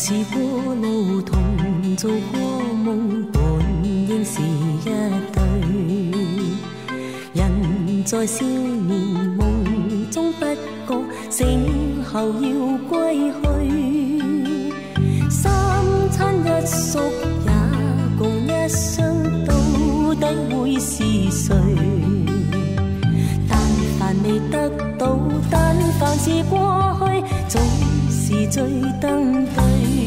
試過路同做過夢，本應是一對。人在少年夢中不覺，醒後要歸去。三餐一宿也共一雙，到底會是誰？但凡未得到，但凡是過去，總是最登對。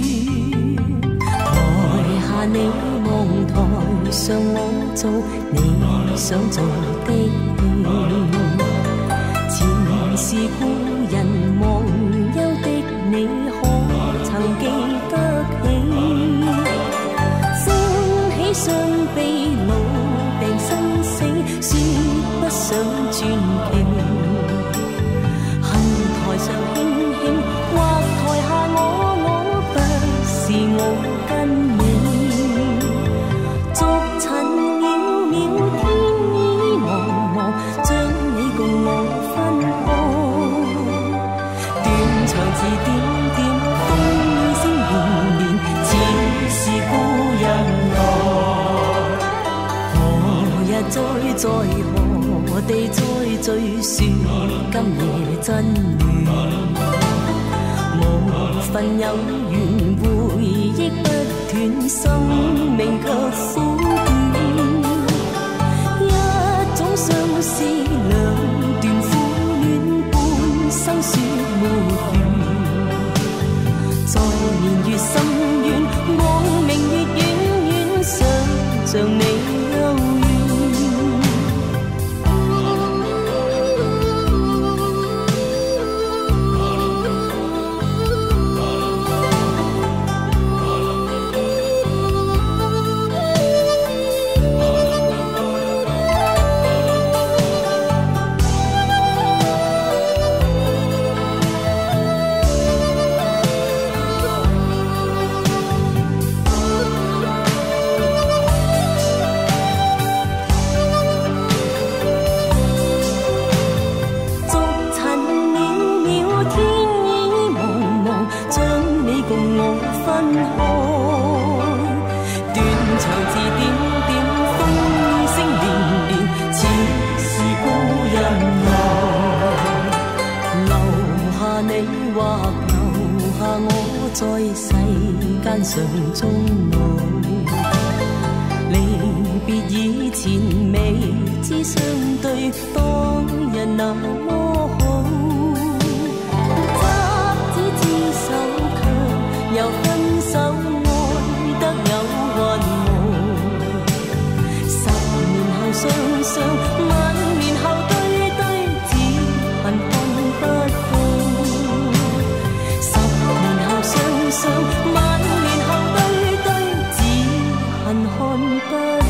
台下你望台上我做你想做的戲，前是故人忘憂的你，可曾記得起？升起雙臂老病生死，說不想傳奇。恨台上輕輕，或台下我不是我跟你。逐塵渺渺，天意茫茫，將你共我分開。斷腸字點點，風雨聲連連，似是故人來。何日再何地再聚，說今夜真戀。無份有緣，回憶不斷，生命卻苦短。一種相思，兩段苦戀，半生說沒完。在年月深遠，望明月遠遠，想像你幽怨。在世間上終老，離別以前未知相對，當日那麼好。執子之手卻又分手，愛得有雲霧。10年後雙雙，萬年後對對，只恨看不到。萬年後對對，只恨看不到。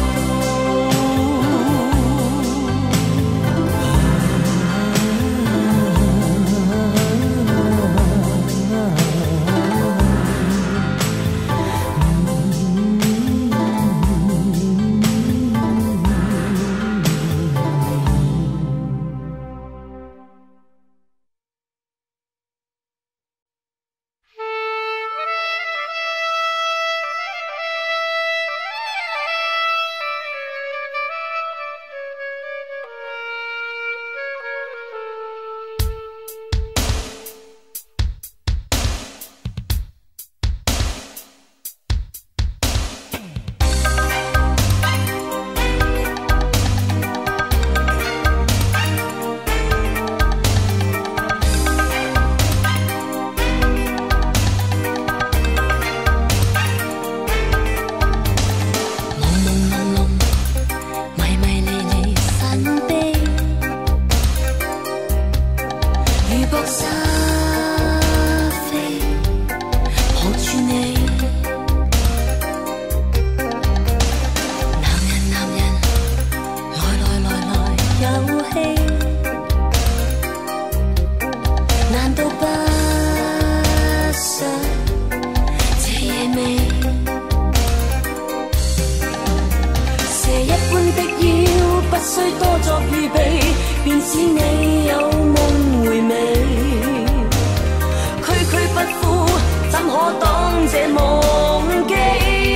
怎可擋這夢境？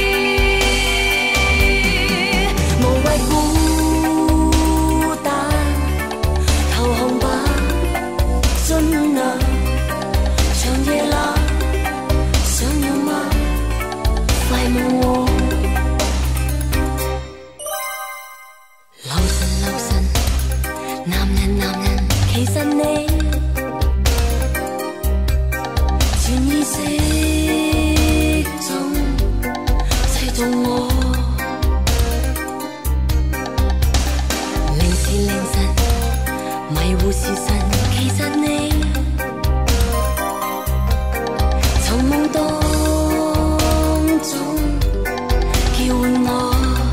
無謂孤單，投降吧，盡量長夜冷，想要嗎？快問我。留神，男人，其實你潛意識中製造我。凌晨，迷糊時辰，其實你從夢當中叫喚我。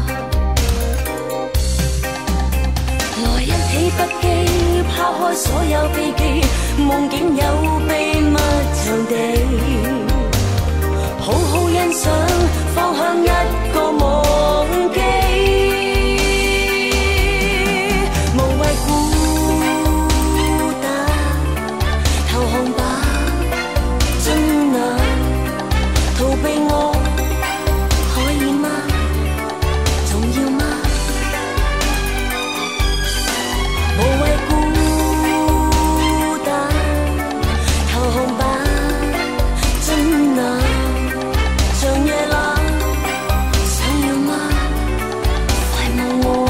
來一起不羈，拋開所有避忌，夢境有秘密場地，好好欣賞，方向一個夢境。無謂孤單，投降吧，盡量逃避我，可以嗎？重要嗎？無謂孤單，投降吧，盡量長夜冷，想要嗎？快問我。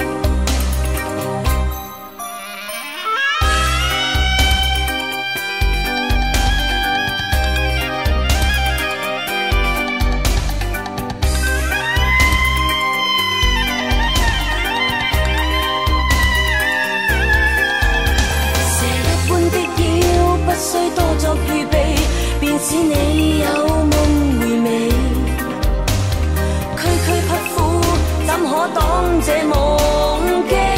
需多作預備，便使你有夢回味。區區匹夫，怎可擋這夢境？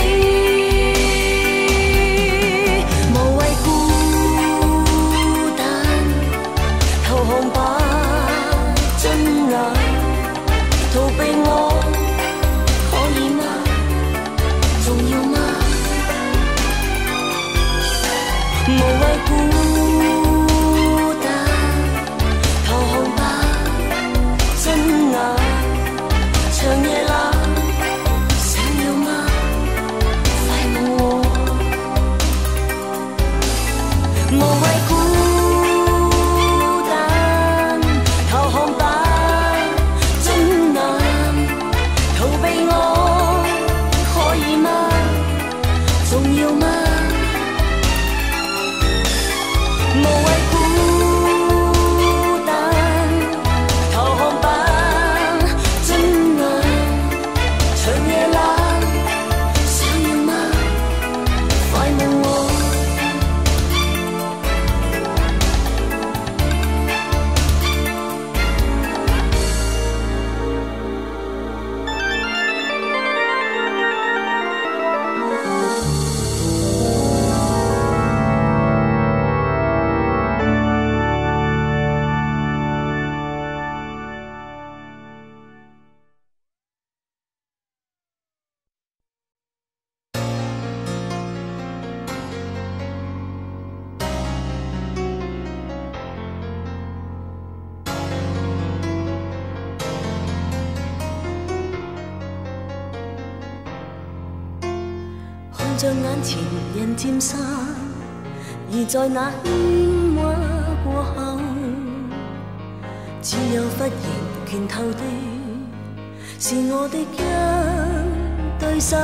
無謂孤單，投降吧，盡量逃避我，可以嗎？重要嗎？無謂孤單，投降吧，盡量長夜冷，想要嗎？快問我。無謂孤單，投降吧，盡量逃避我，可以嗎？重要嗎？無謂孤單，投降吧，盡量長夜冷，想要嗎？快問我。像眼前人漸散，而在那喧嘩過後，只有忽然拳頭的是我的一對手，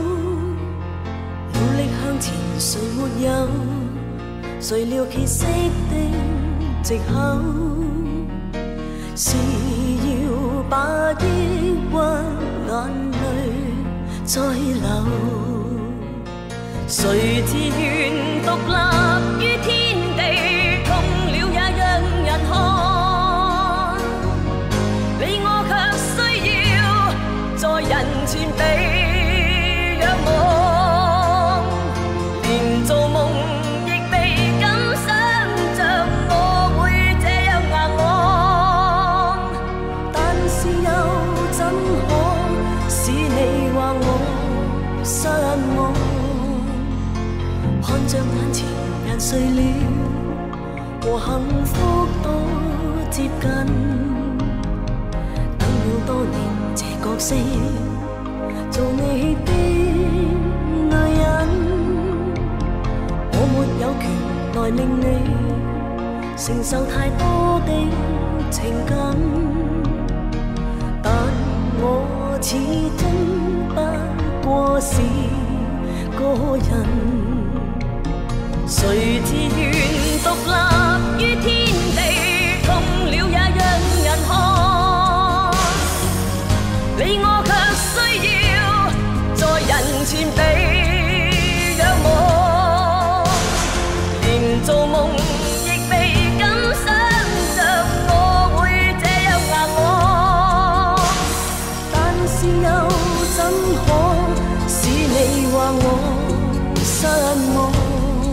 努力向前誰沒有，誰料歇息的藉口，是要把抑鬱眼淚再流。誰自願獨立於天地，痛了也讓人看，你我卻需要在人前被仰望，連做夢亦未敢想像我會這樣硬朗，但是又怎可使你話我失望？看着眼前人睡了，和幸福都接近，等了多年這角色，做你的女人，我沒有權來令你承受太多的情感，但我始終不過是個人。誰自願獨立於天地，痛了也讓人看，你我卻需要在人前被仰望，連做夢亦未敢想像我會這樣硬我，但是又怎可使你話我失望？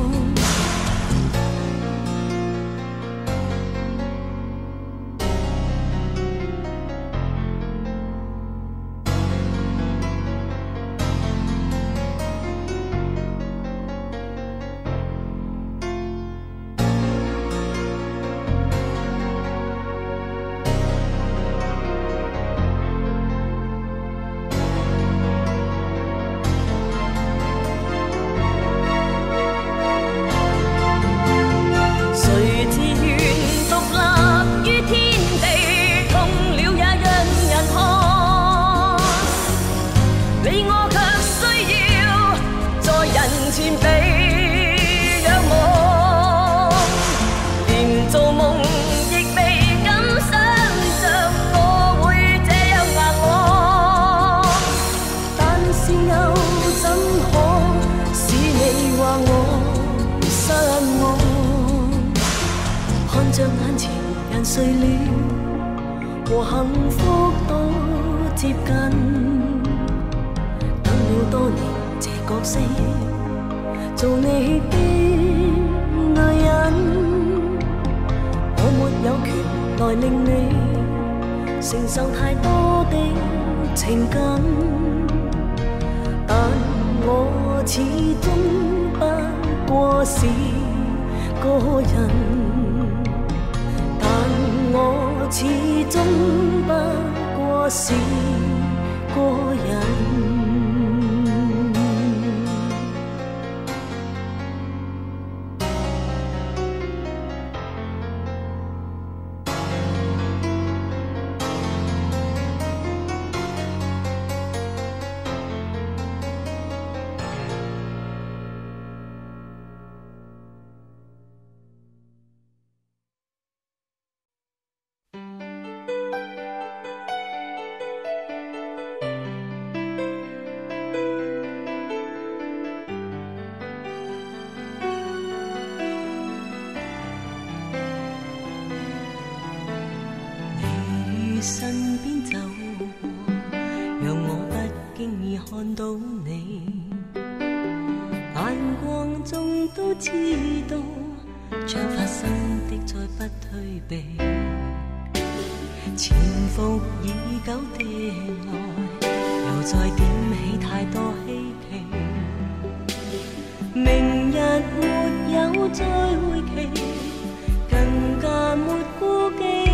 着眼前人睡了，和幸福多接近，等了多年這角色，做你的女人，我沒有權來令你承受太多的情感，但我始終不過是個人。我始終不過是個人。身邊走過，讓我不經意看到你，眼光中都知道，將發生的再不退避，潛伏已久的愛，又再點起太多希冀，明日沒有再會期，更加沒顧忌。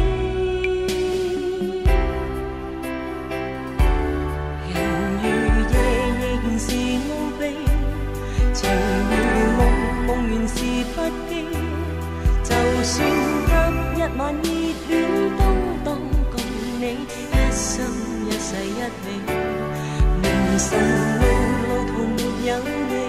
就算得一晚熱戀，都當共你一生一世一起。明晨路途沒有你，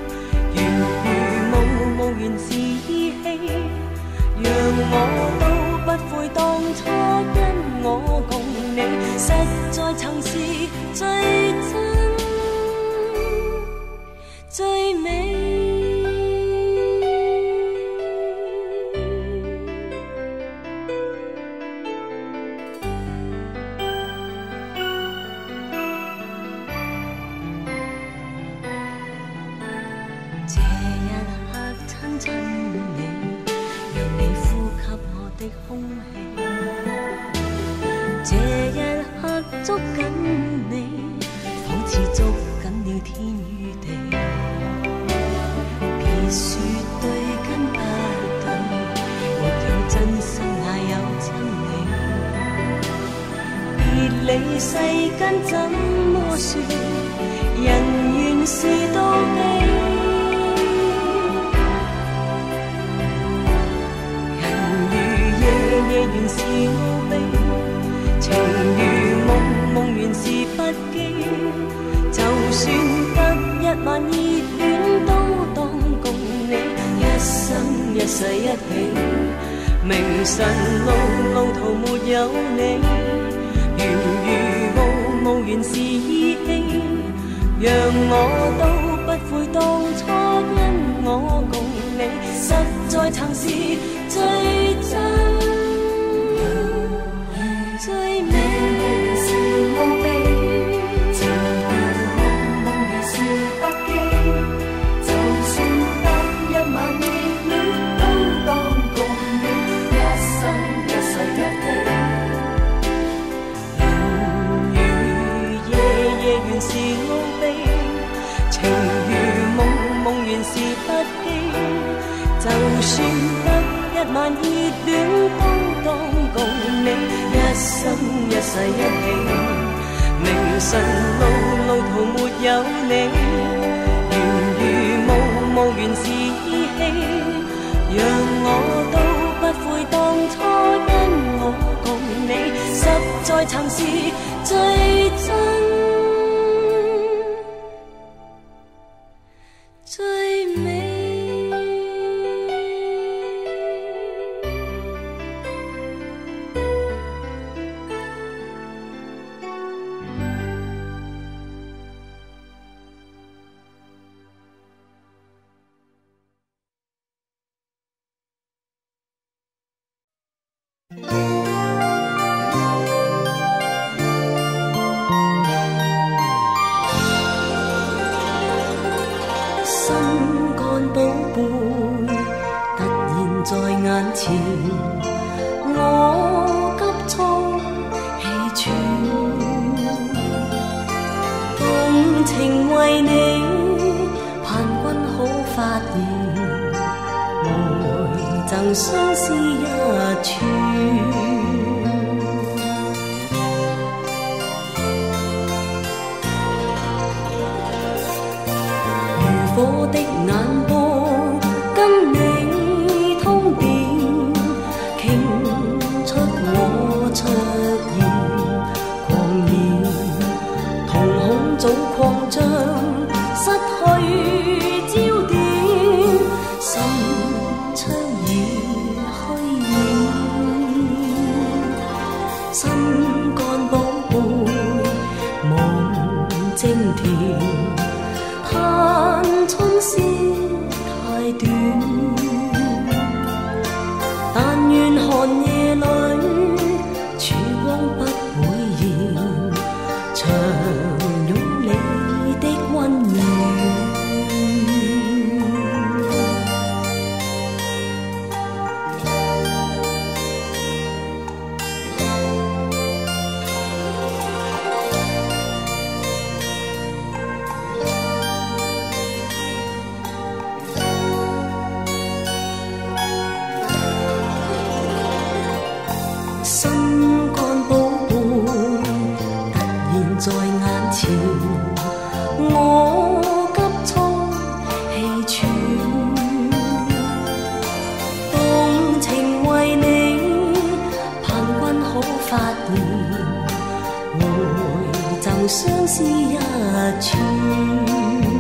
如無緣是依稀，讓我都不悔當初跟我共你，實在曾是最真最美。這一刻捉緊你，仿似捉緊了天與地。別說對跟不對，沒有真心哪有親間怎麼說，人原是妒忌。人如夜，夜原是奧秘；情如夢，夢原是不羈。就算得一晚熱戀，都當共你一生一世一起。明晨路途沒有你，緣如霧，霧原是意氣。讓我都不悔當初跟我共你，實在曾是最真最美。是奧秘，情如夢，夢如是不羈。就算得一晚熱戀，都當共你一生一世一起。人如夜，夜原是奧秘；情如夢，夢原是不羈。就算得一晚熱戀，都當共你一生一世一起。明晨路途沒有你，緣如霧，霧原是意氣。讓我都不悔當初跟我共你，實在曾是最真最美。心肝寶貝突然在眼前，我急促氣喘，動情為你盼君好發現，來贈相思一串。我的眼波跟你通電，傾出我出現狂言，瞳孔早擴張，失去焦點，心窗已虛掩，心肝寶貝望晶甜。春宵太短，但願寒夜裏曙光不會現，長擁你的溫暖。心肝寶貝突然在眼前，我急促氣喘，動情為你盼君好發現，回贈相思一串。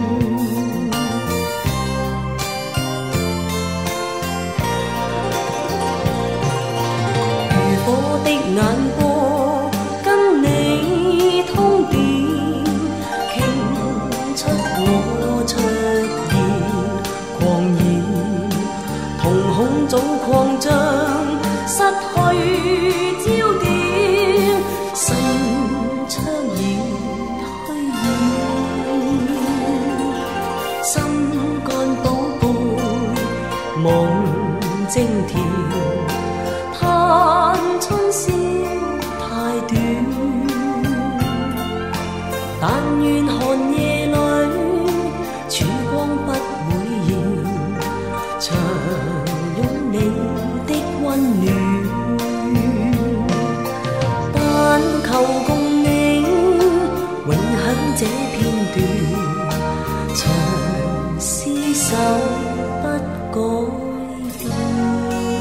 眼波跟你通電，傾出我出現狂言，瞳孔早擴張，失去焦點，心窗已虛掩，心肝寶貝望晶甜。春宵太短，但願寒夜裏曙光不會現，長擁你的溫暖。但求共你斷，長廝守不改變。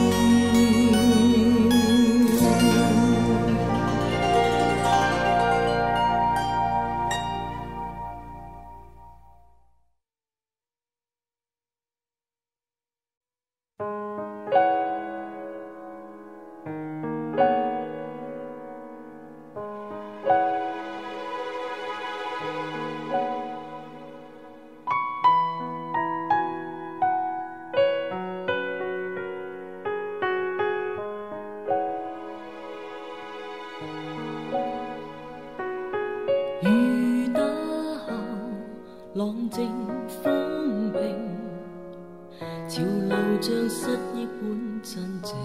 雨打後，浪靜風平，潮流像失憶般真靜。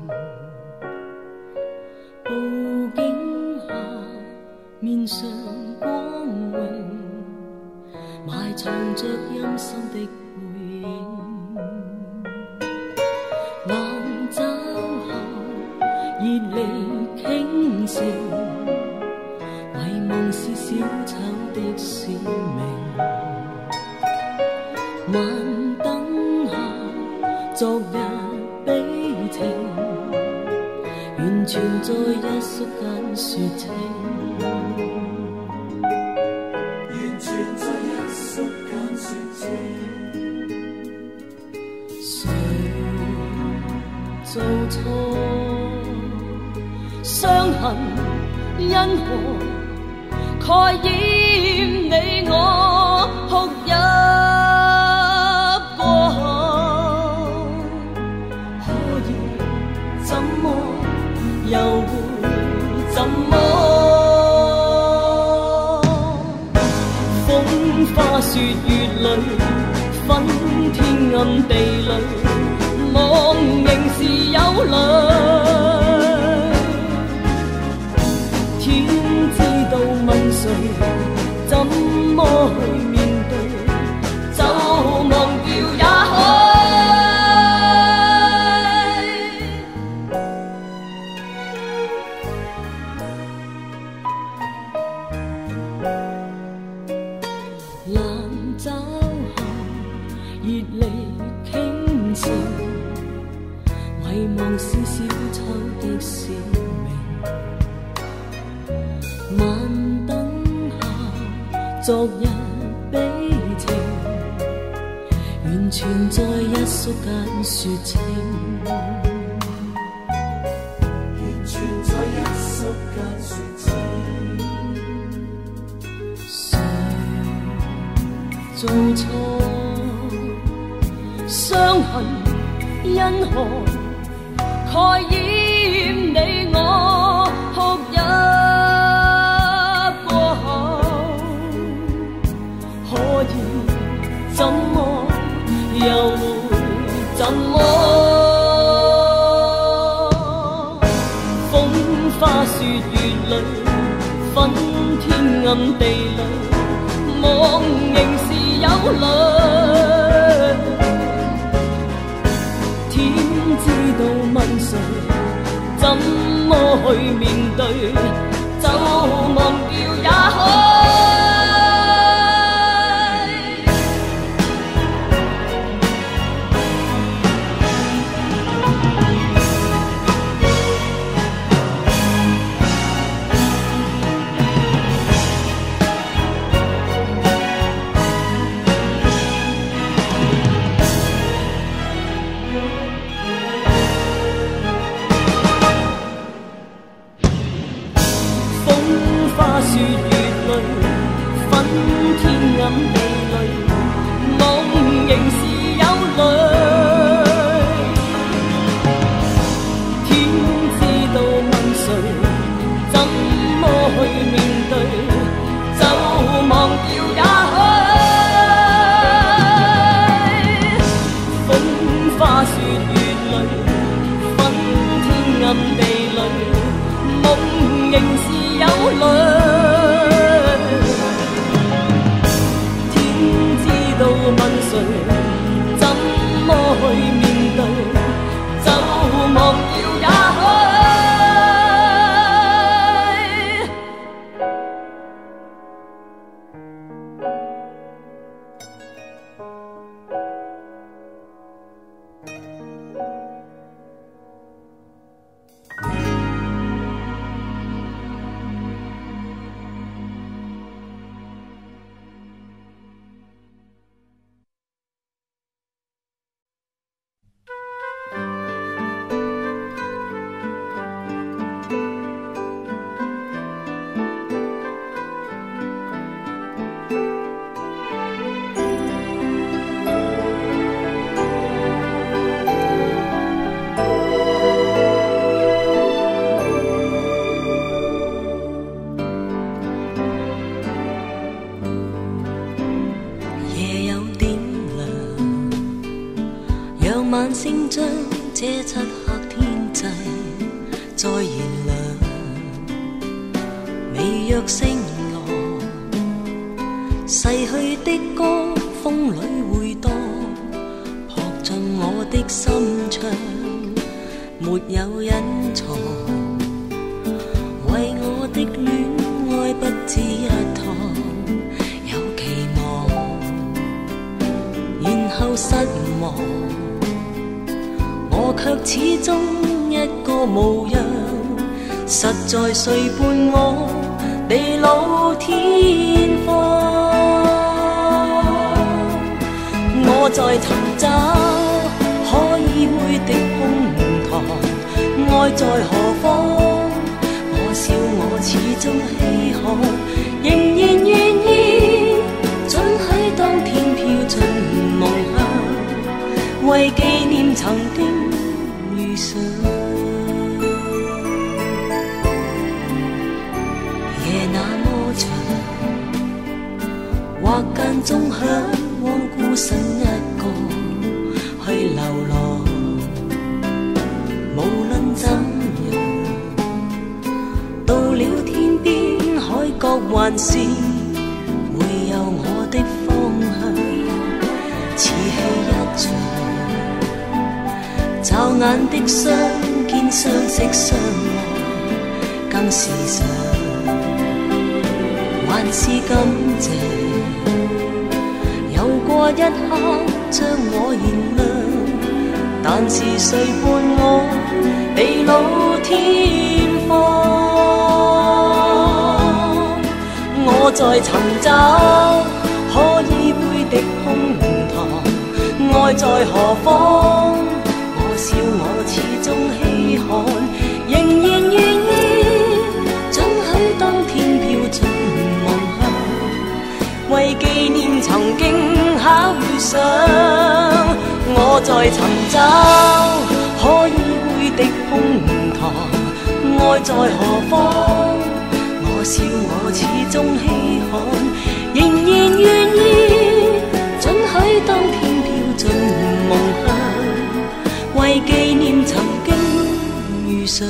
布景下，面上光榮，埋藏着陰森的背影。冷嘲後，熱離傾城。遺忘是小丑的使命，晚燈下昨日悲情，完全在一宿間說情，完全在一宿間說情。誰做錯？傷痕因何？蓋掩你我哭泣過後，可以怎麼又會怎麼？風花雪月裏，分天暗地裏，夢仍是有淚。問誰怎麼去面對，就忘掉也冷嘲後，熱離傾城，遺忘是小丑的使命。昨日悲情，完全在一宿間說情，完全在一宿間說情。誰做錯？傷痕因何蓋掩你我哭泣？怎麼又會怎麼？風花雪月裏，分天暗地裏，夢仍是有淚。天知道問誰怎麼去面對，就忘掉也可。花雪月裏，分天暗地裏，夢仍是有淚。天知道問誰怎麼去面對，就忘掉也許。風花雪月裏，分天暗地裏，夢仍是有淚。天知晚星將這漆黑天際再燃亮，微弱星羅，逝去的歌風裏回盪，撲進我的心窗，沒有隱藏，為我的戀愛不止一趟，有期望，然後失望，我卻始終一個模樣，實在誰伴我地老天荒？我在尋找可以會的胸膛，愛在何方？我笑我始終稀罕，仍然願意准許當天飄進夢鄉，為紀念曾經遇上。夜那麼長，或間中向往孤身一個去流浪，無論怎樣，到了天邊海角還是會有我的方向，似戲一場，驟眼的相見相識相愛更是常，還是感謝有過一刻將我燃亮，但是誰伴我地老天荒？我在尋找可以會的胸膛，愛在何方？我笑我始終稀罕，仍然願意准許當天飄進夢鄉，為紀念曾經巧遇上。我在尋找可以會的胸膛，愛在何方？我笑我始終稀罕，仍然願意准許當天飄進夢鄉，為紀念曾經遇上。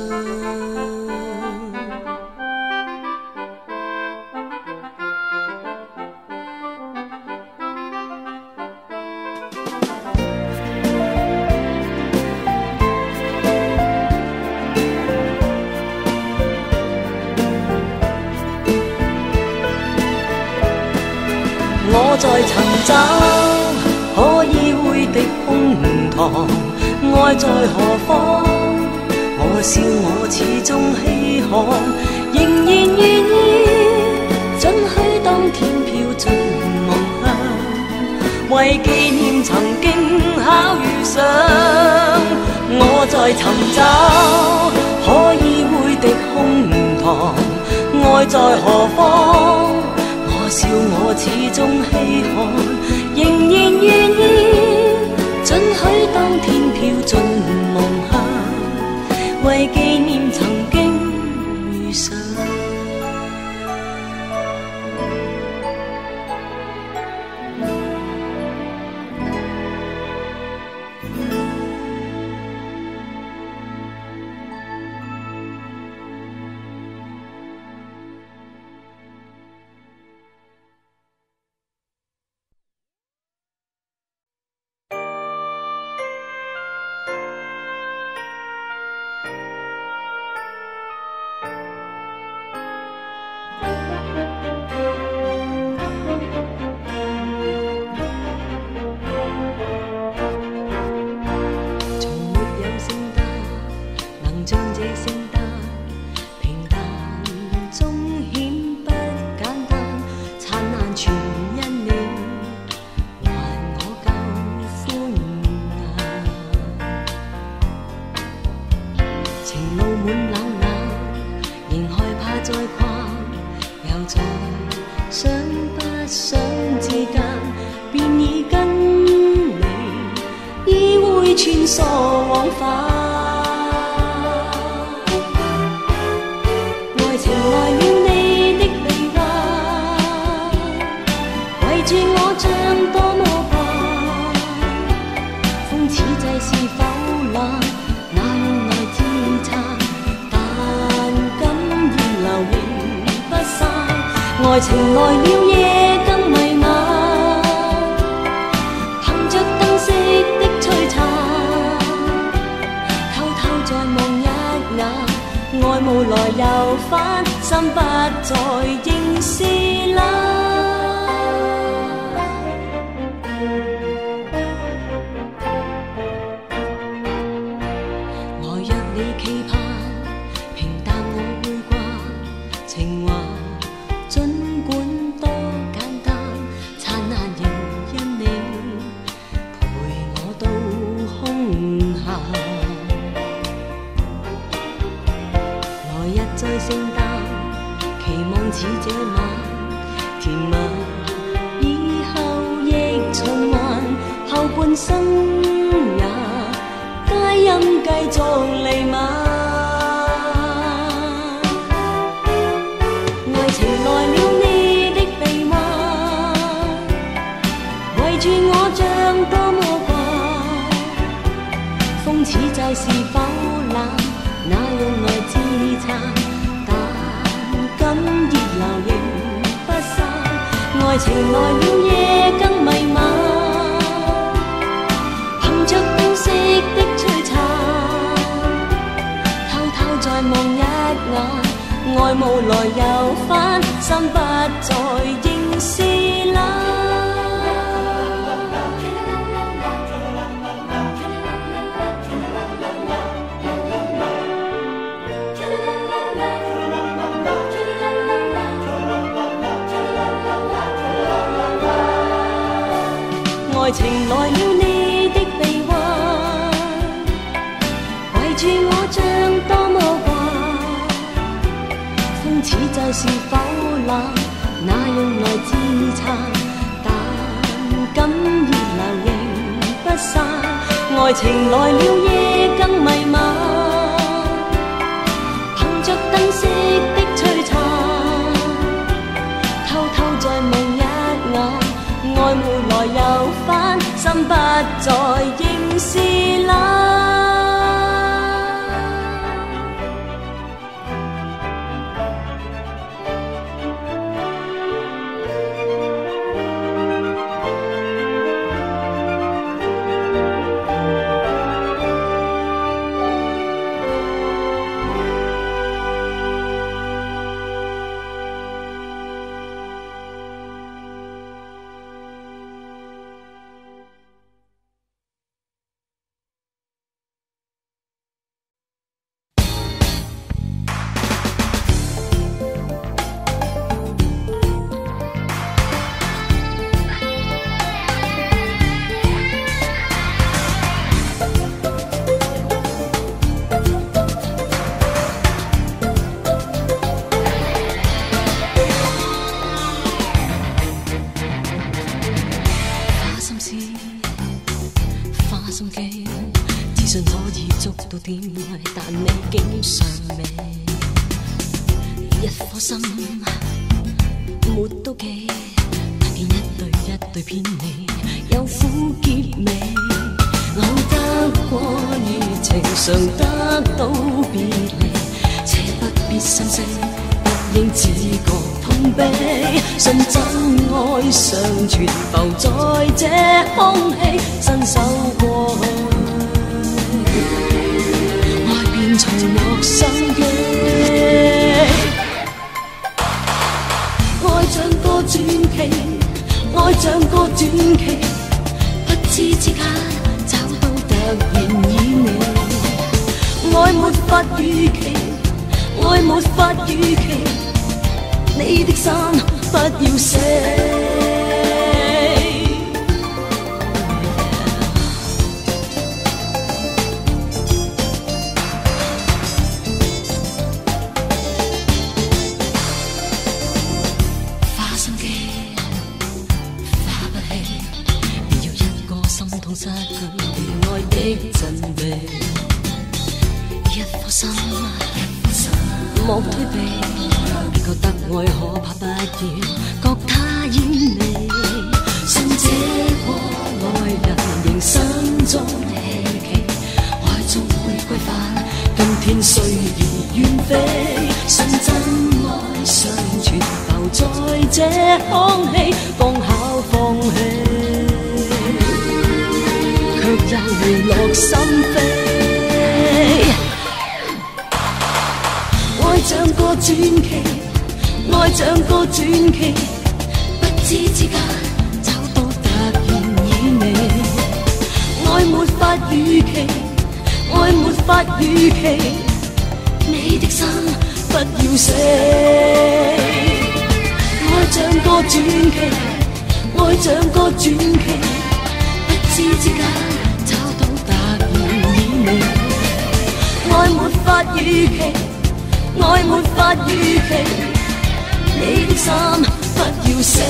我在尋找可以會的胸膛，愛在何方？我笑我始終稀罕，仍然願意准許當天飄進夢鄉，為紀念曾經巧遇上。我在尋找可以會的胸膛，愛在何方？我笑我始終稀罕，仍然願意准許當天飄進夢鄉，為紀念曾經遇上。穿梭往返，愛情來了你的臂彎，圍住我像多麼慣，風似愛情來了夜更迷漫，憑着燈色的璀璨，偷偷再望一眼，愛霧來又返，心不再仍是冷。聖誕，期望似這晚甜蜜，以後亦循環，後半生也皆因繼續彌漫。愛情來了你的臂彎，圍住我像多麼掛，風似就是否冷，那用來支撐？咁熱流仍不散，愛情來了夜更迷漫，憑着燈色的璀璨，偷偷再望一眼，愛霧來又返，心不再仍是冷。愛情來了你的臂彎，圍住我像多麼掛，風似就是否冷，那用來支撐？但感熱流仍不散，愛情來了夜更迷漫，憑着燈色的璀璨，偷偷再望一眼。愛霧來又返，心不再仍是冷。但你竟尚未一顆心沒妒忌，但見一對偏離，有苦澀味。我得過熱情，常得到別離，且不必心死，不應只覺痛悲。信真愛常存浮在這空氣，伸手過去。從莫生機，愛像個傳奇，愛像個傳奇，不知之間找到突然以你，愛沒法預期，愛沒法預期，你的心不要死。失去戀愛的真諦，一顆心莫推避，別覺得愛可怕，不要覺他煙味。信這個愛人仍心中希冀，愛終會歸返，今天雖然遠飛，信真愛常存浮在這空氣，剛巧放棄，卻也回落心扉。愛像個傳奇，愛像個傳奇，不知之間找到突然與你，愛沒法預期，愛沒法預期，你的心不要死。愛像個傳奇，愛像個傳奇，不知之間找到突然與你，愛沒法預期，愛沒法預期，你的心不要死。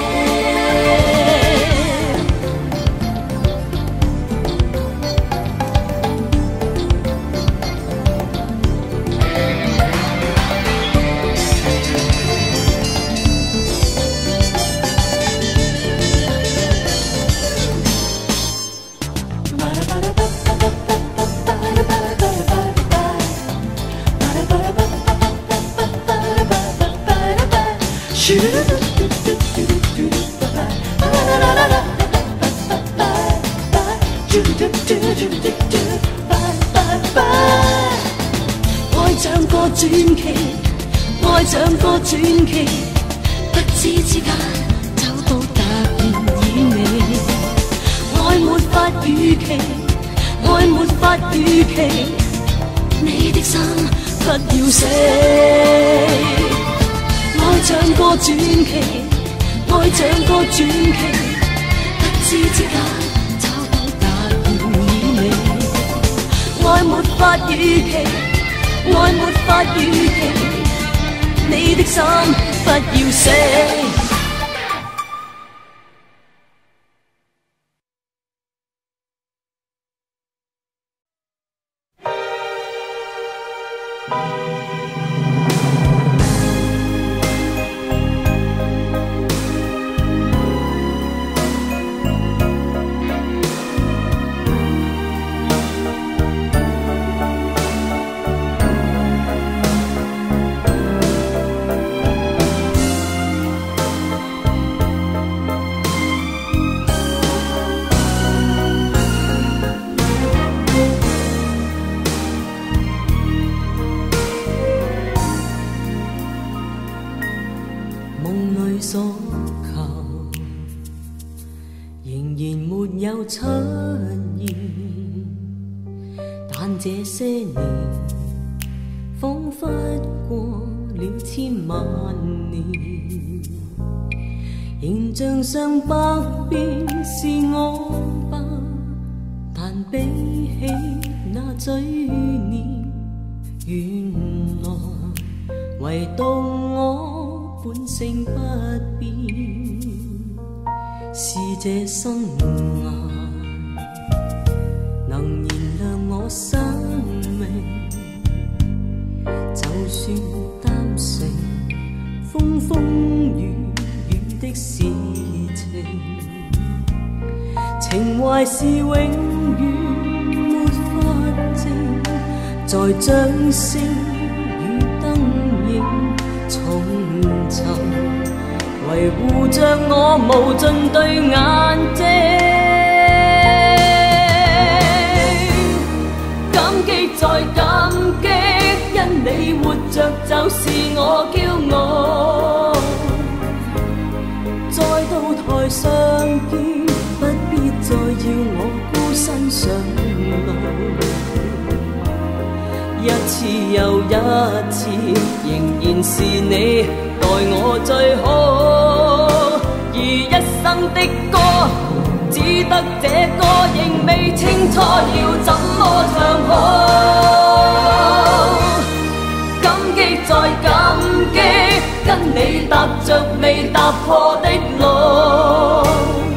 愛像個傳奇，愛像個傳奇，不知之間找到突然與你，愛沒法預期，愛沒法預期，你的心不要死。愛像個傳奇，愛像個傳奇，不知之間找到突然與你，愛沒法預期，愛沒法預期，你的心不要死。出現，但這些年彷彿過了千萬年，形象上百變是我吧，但比起那嘴臉，原來唯獨我本性不變，是這生涯能燃亮我生命，就算擔承風風雨雨的事情，情懷是永遠沒法證，在掌聲與燈影重尋，維護着我無盡對眼睛。再感激，因你活着就是我驕傲。再到台上見，不必再要我孤身上路。一次又一次，仍然是你待我最好。而一生的歌，只得這歌，仍未清楚要怎麼唱好。感激再感激，跟你踏着未踏破的路。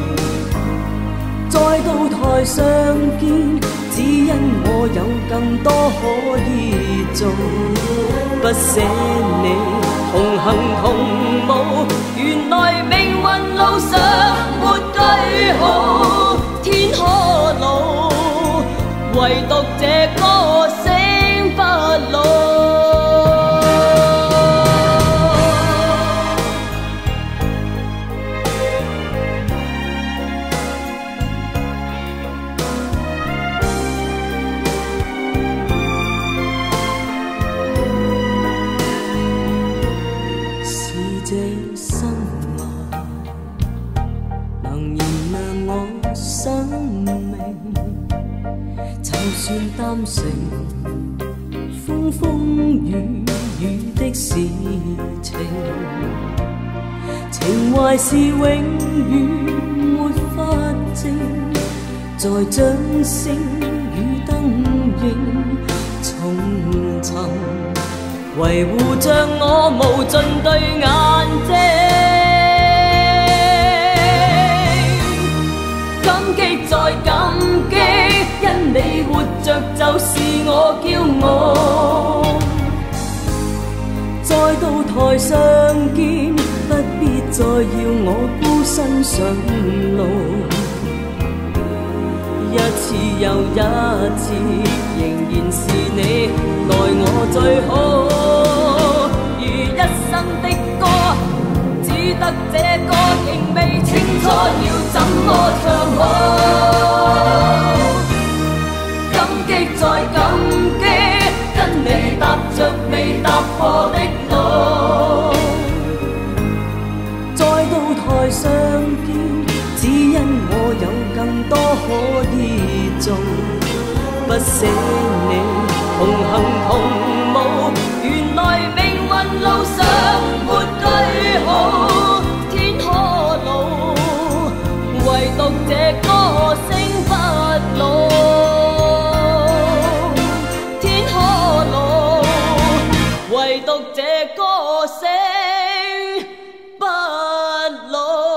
再到台上見，只因我有更多可以做。不捨你同行同舞，原來命運路上沒句號，天可老，唯獨這歌聲不老。 三成，風風雨雨的事情，情懷是永遠沒法證，在掌聲與燈影重尋，維護着我無盡對眼睛，感激再感激，因你活着就是我驕傲。再到台上見，不必再要我孤身上路。一次又一次，仍然是你待我最好。如一生的歌，只得這個仍未清楚要怎麼唱好。感激再感激，跟你踏着未踏破的路。再到台上見，只因我有更多可以做，不捨你同行同舞，原來命運路上沒句號，天可老，唯獨這歌聲不老，天可老，唯獨這歌聲不老。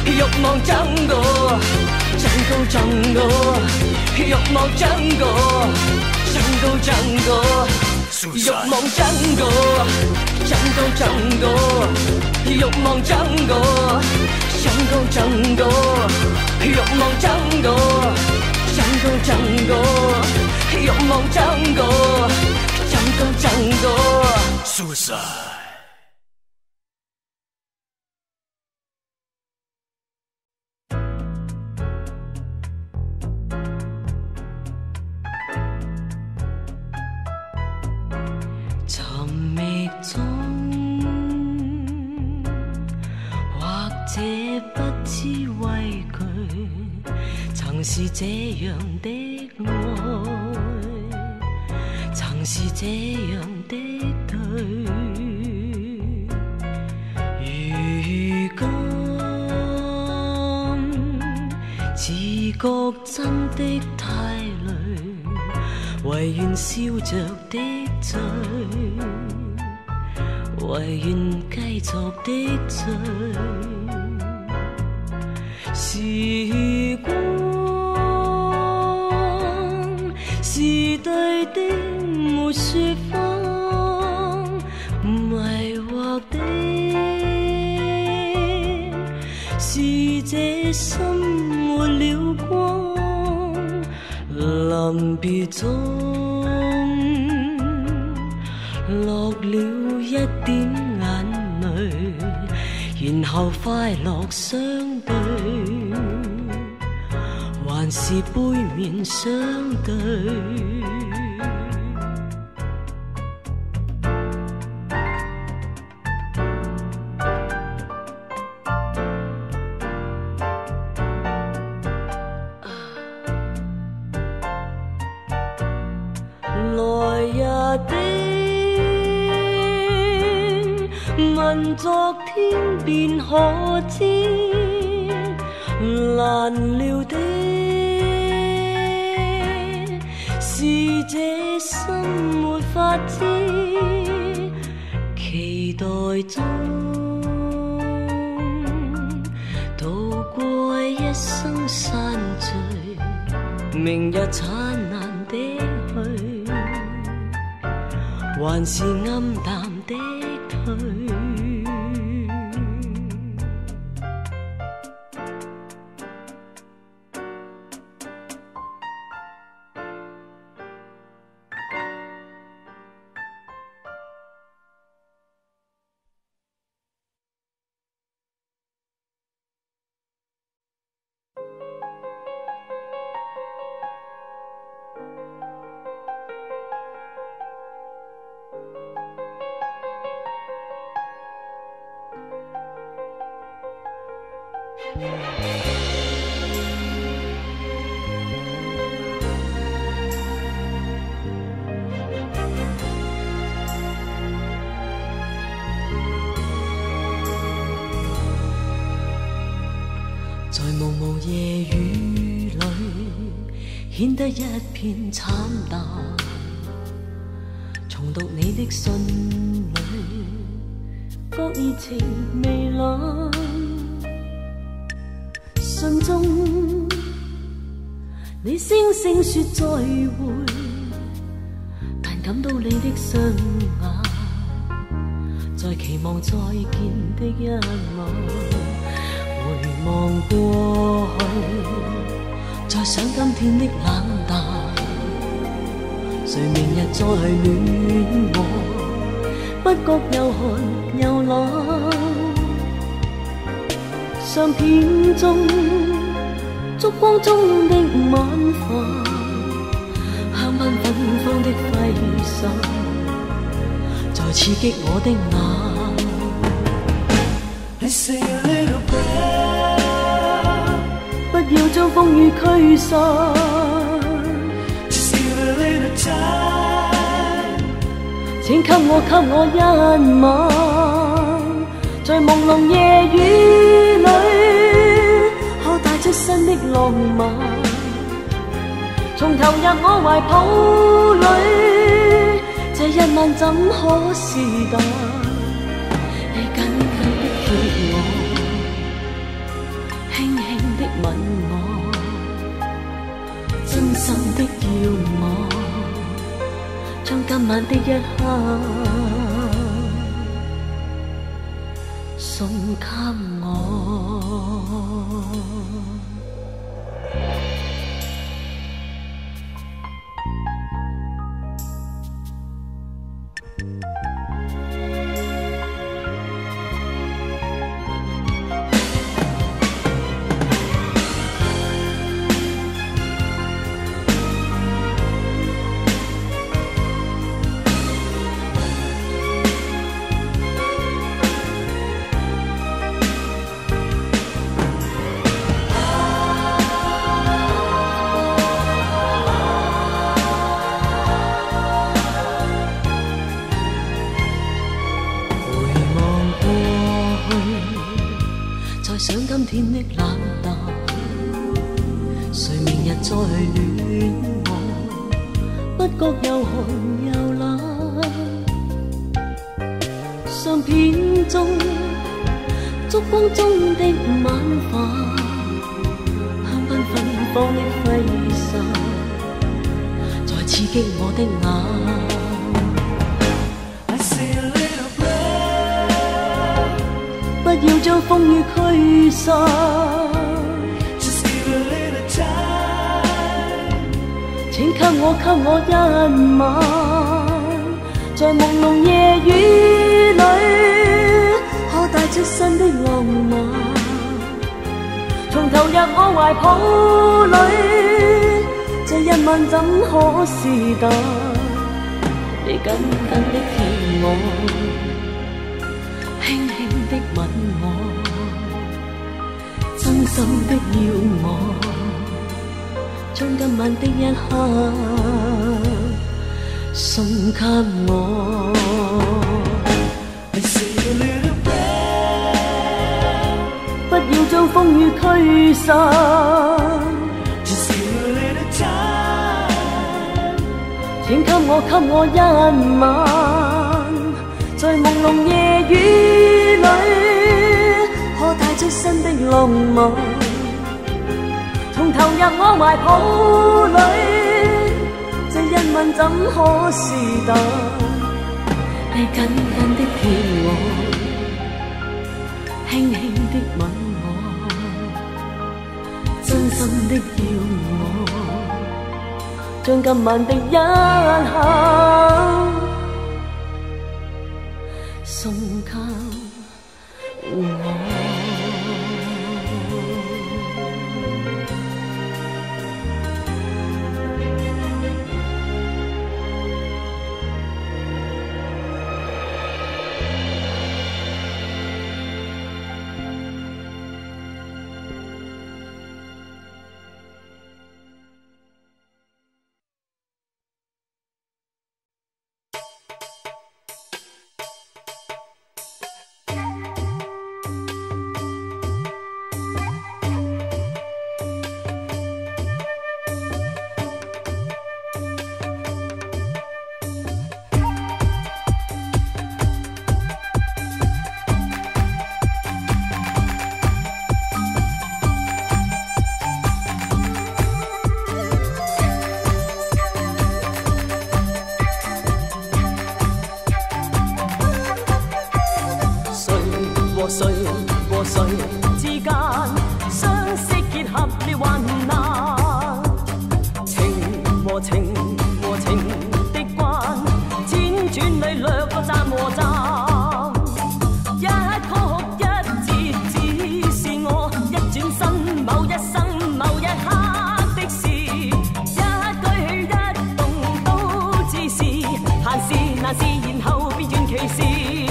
欲望增高，增高增高，欲望增高，增高增高，欲望增高，增高增高，欲望增高，增高增高，欲望增高，增高增高，欲望增高，增高增高。Suicide。是這樣的愛，曾是這樣的對。如今自覺真的太累，唯願笑着的醉，唯願繼續的醉。時光是對的沒說謊，迷惑的是這心沒了光。臨別中落了一點眼淚，然後快樂相對，還是背面相對。來日的問昨天便可知，難料的是這心沒法知，期待中度過一生散聚，明日燦爛的去，還是暗淡的退。在茫茫夜雨裏，顯得一片慘淡。重讀你的信裏，覺熱情微冷。信中你聲聲說再會，但感到你的雙眼，在期望再見的一晚。回望過去，再想今天的冷淡，誰明日再戀我，不覺又寒又冷。相片中燭光中的晚飯，香檳芬芳的揮手，在刺激我的眼。不要將風雨驅散，請給我一晚，在朦朧夜雨裏，可帶出新的浪漫，從投入我懷抱裏，這一晚怎可是淡？你緊緊的貼我， 吻我，真心的要我，將今晚的一刻送給我。想今天的冷淡，誰明日再戀我？不覺又寒又冷。相片中燭光中的晚飯，香檳芬芳的揮灑，在刺激我的眼。不要將風雨驅散，請給我一晚，在朦朧夜雨裏，可帶出新的浪漫，從投入我懷抱裏，這一晚怎可是淡？你緊緊的貼我，輕輕的吻我，真心的要我，將今晚的一刻送給我。不要將風雨驅散，請給我一晚，在朦朧夜雨裏，可帶出新的浪漫，從投入我懷抱裏，這一吻怎可是淡？你緊緊的貼我，輕輕的吻我，真心的要我，將今晚的一刻送給我。誰和誰之間相識結合了患難，情和情和情的關，輾轉裏掠過站和站，一曲一節只是我一轉身某一生某一刻的事，一舉一動都只是閒事難事，然後變傳奇事。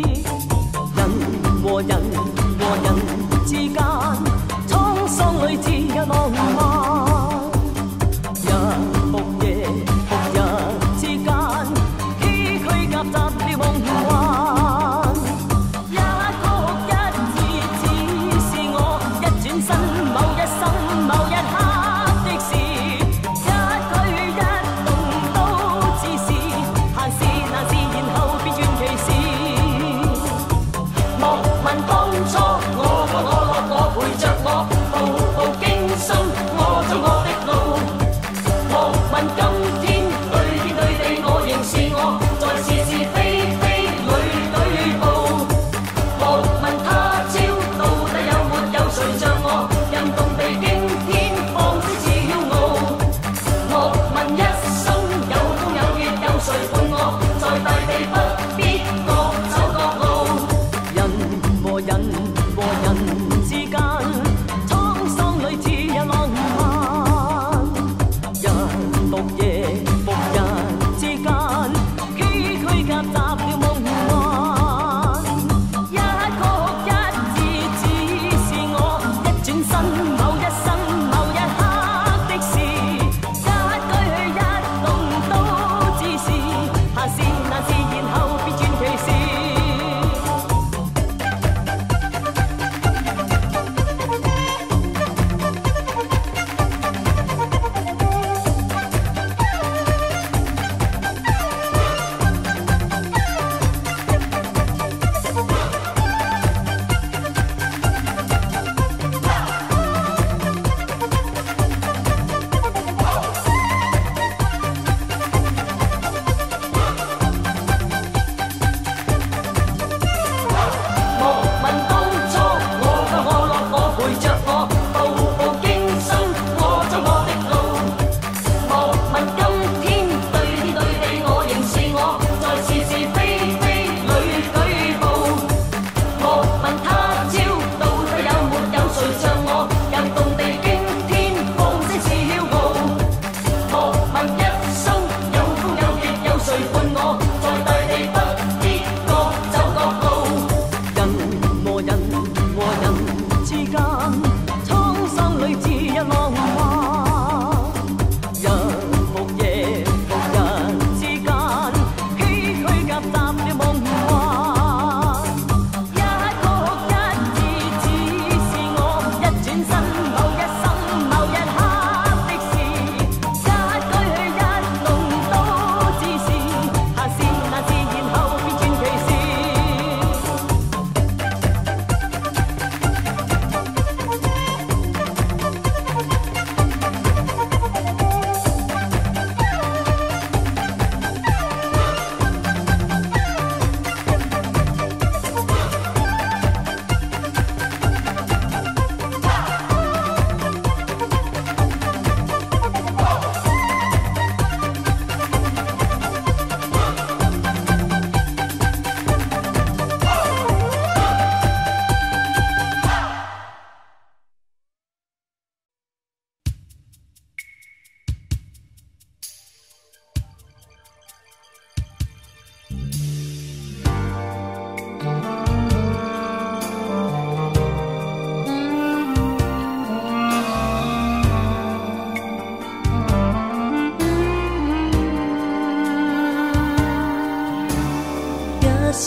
和人之間，滄桑裏自有浪漫。日復夜之間，崎嶇夾雜了夢幻。一曲一節只是我一轉身某一生某一刻的事，一舉一動都只是閒事難事，然後變傳奇事。莫問當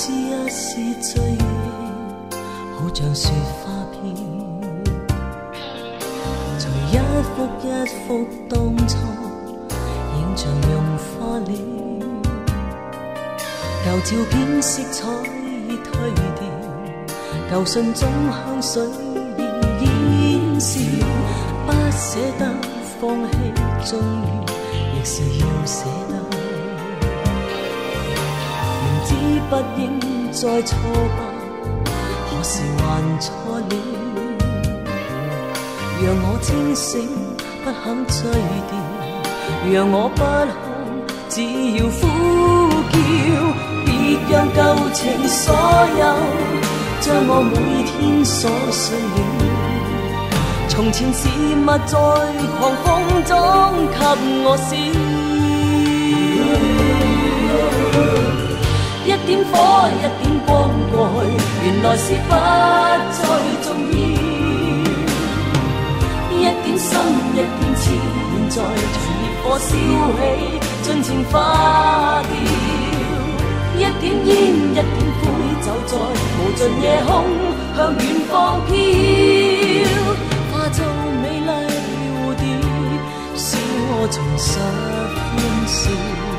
是一是醉意，好像雪花片，隨一幅一幅當初，影像融化了，舊照片色彩已退掉，舊信中香水已煙消，不捨得放棄，終於亦是要捨得。知不應再挫敗，可是還錯了。讓我清醒，不肯追掉；讓我不哭，只要呼叫。別讓舊情所有，將我每天鎖上了。從前事物在狂風中給我笑。一點火，一點光過去，原來是不再重要。一點心，一點痴，現在隨烈火燒起，盡情化掉。一點煙，一點灰，就在無盡夜空向遠方飄，化作美麗蝴蝶，使我重拾歡笑。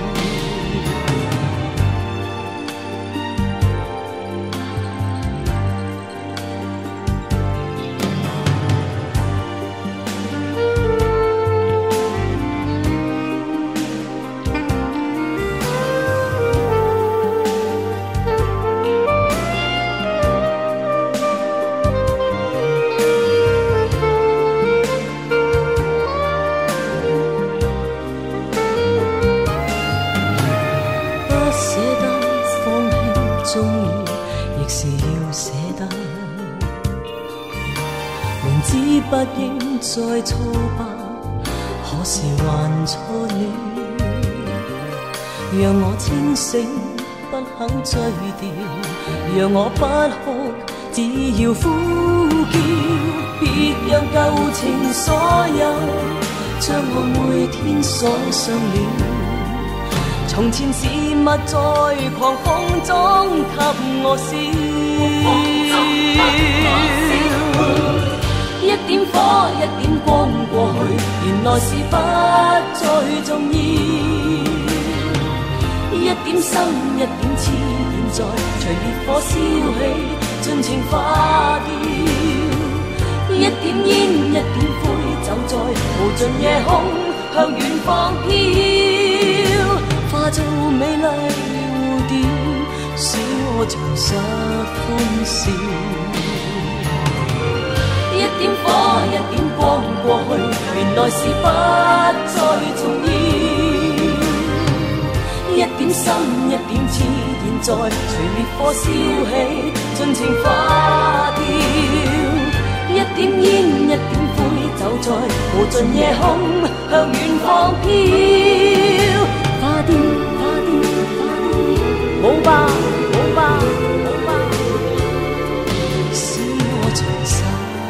不應再挫敗，可是還錯了。讓我清醒，不肯追掉；讓我不哭，只要呼叫。別讓舊情所有，將我每天鎖上了。從前事物在狂風中給我笑。一點火，一點光過去，原來是不再重要。一點心，一點痴，現在隨烈火燒起，盡情化掉。一點煙，一點灰，就在無盡夜空向遠方飄，化做美麗蝴蝶，使我重拾歡笑。一點火，一點光過去，原來是不再重要。一點心，一點痴，現在隨烈火燒起，盡情化掉。一點煙，一點灰，就在無盡夜空向遠方飄，化掉，化掉，化掉，冇吧，冇吧，冇吧，使我重拾。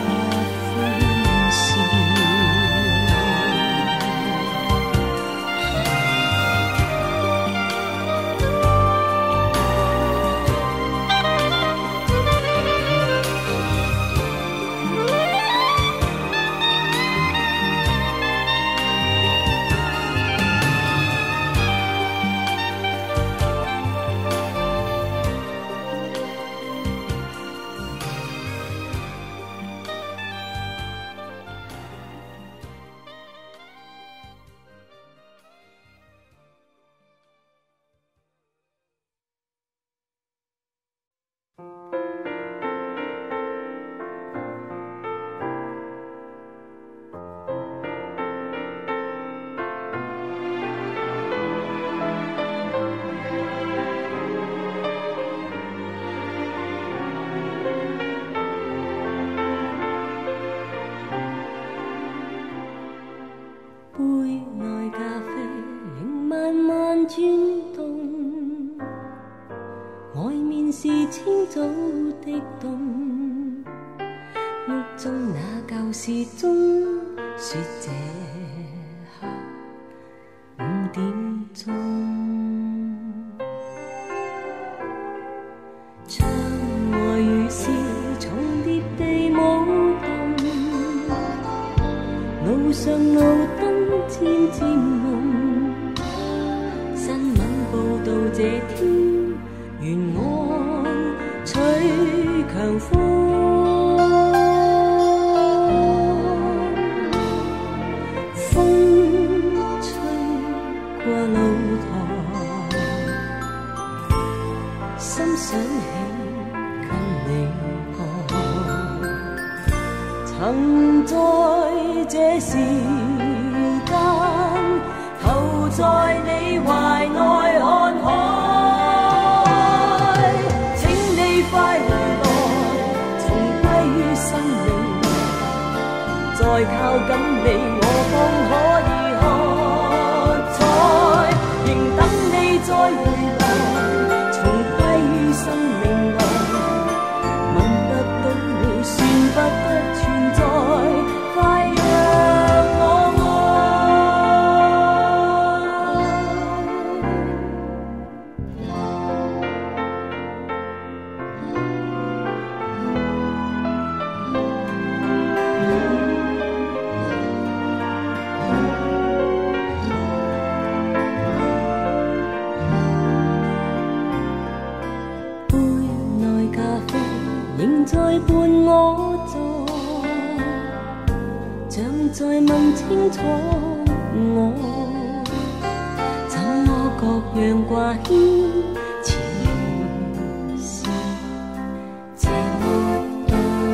早的冬，屋中那舊時鐘說這刻5點鐘， 上路燈漸漸朦，新聞報道這天沿岸吹強風，風吹過路台，心想起跟你看，曾在這時間投在你懷內看海，請你快回來，重歸於生命內，再靠緊你我方可以喝彩，仍等你再回來，重歸於生命內，吻不到你算不得存在，快讓我杯內咖啡仍在伴我坐，像在問清楚我，怎麼各樣掛牽纏是這麼多，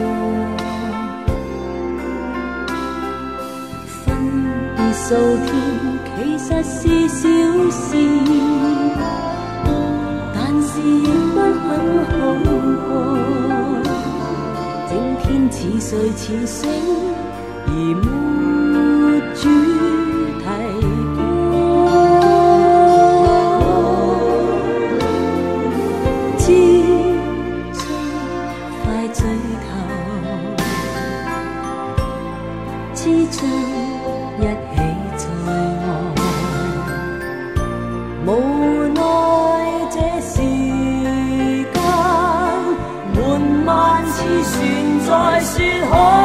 分別數天其實是小事，但是亦不很好過，整天似睡前醒而沒主題歌，知將快醉頭，知將一起在愛，無奈這時間緩慢似船在雪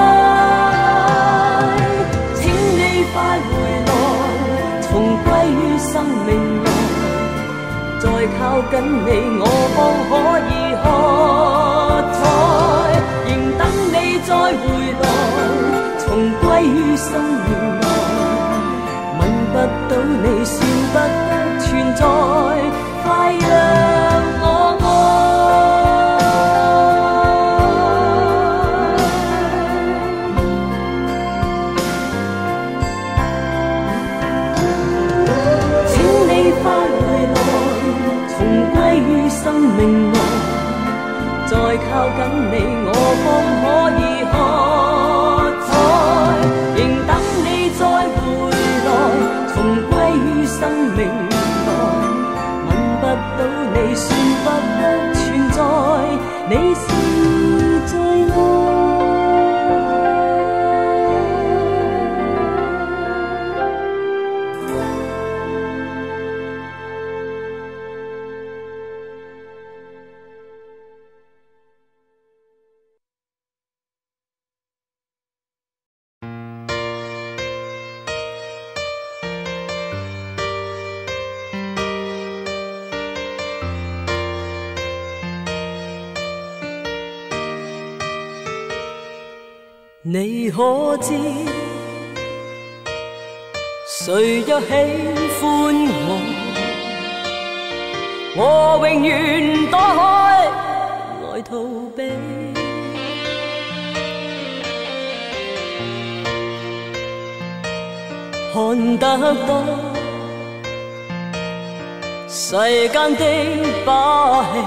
海，請你快回來，重歸於生命內，再靠緊你我方可以喝彩，仍等你再回來，重歸於生命內，吻不到你算不得存在，快讓我生命內，再靠緊你我方可以喝彩，仍等你再回來，重歸於生命內，吻不到你算不得存在，你是最愛。你可知，誰若喜歡我永遠躲開來逃避。看得多世間的把戲，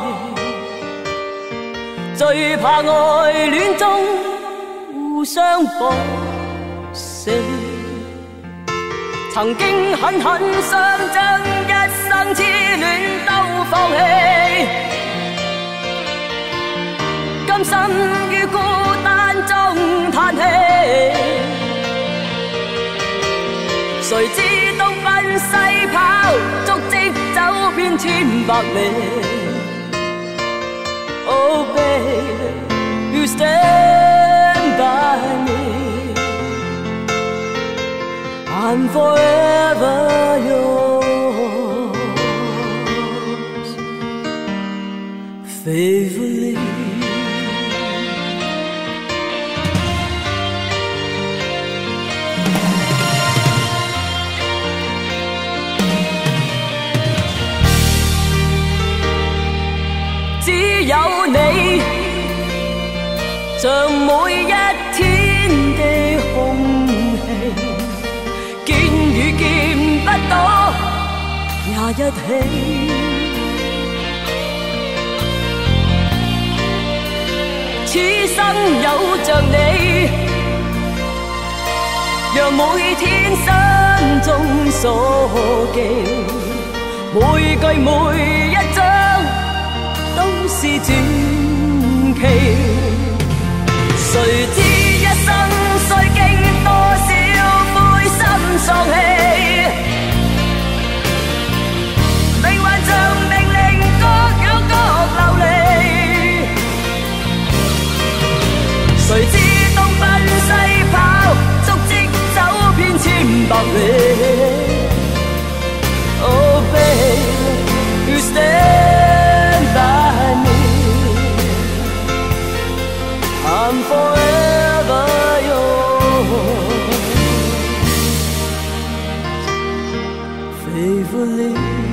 最怕愛戀中互相綁死，曾經狠狠相將一生痴戀都放棄，甘心於孤單中嘆氣，誰知東奔西跑，足跡走遍千百里。Oh baby, you stand by me。 I'm forever yours, faithfully.只有你，像每一天的空氣，見與見不多也一起。此生有着你，讓每天心中所記，每句每一章都是傳奇。誰知一生須經多少灰心喪氣，命運像命令各有各流離。誰知東奔西跑，足跡走遍千百里。Oh baby, you stand by me, I'm forever yours, faithfully.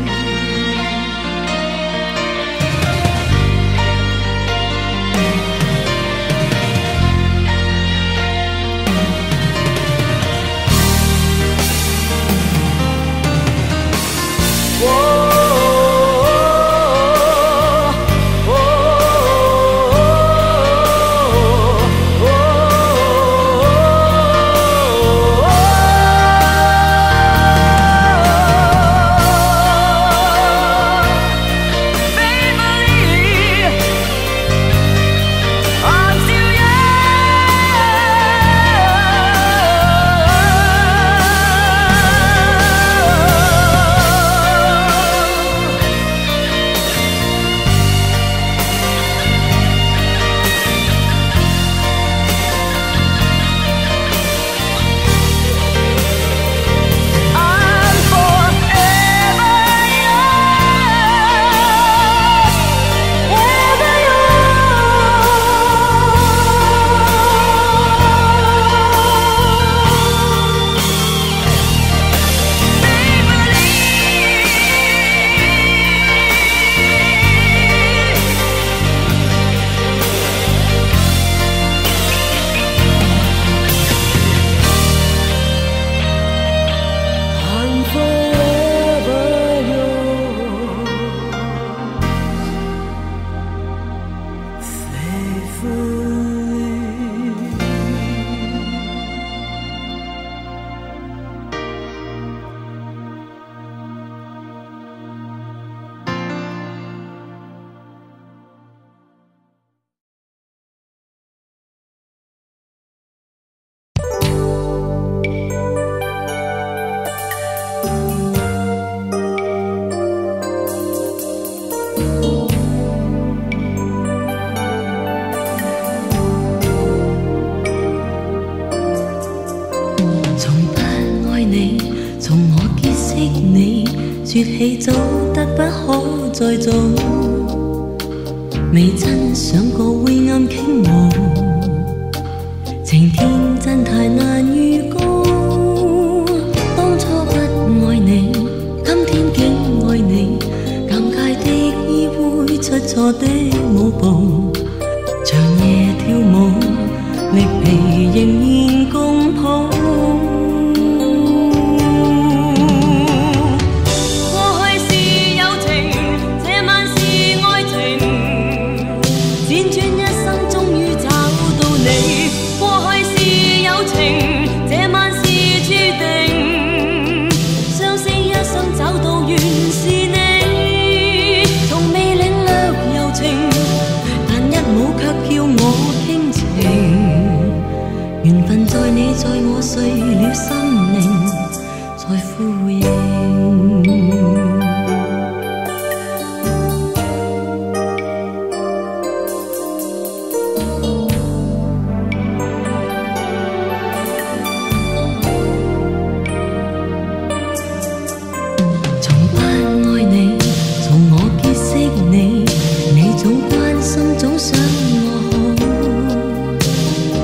說起早得不可再早，未真想過會暗傾慕，情天真太難預告。當初不愛你，今天竟愛你，尷尬的意會出錯的舞步，長夜跳舞，力疲仍然共抱。緣分在你在我誰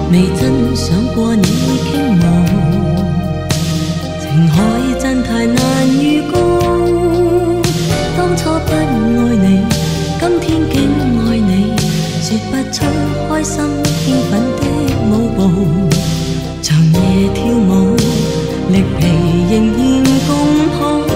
未真想過你傾慕，情海真太難預估。當初不愛你，今天竟愛你，說不出開心興奮的舞步，長夜跳舞，力疲仍然共抱。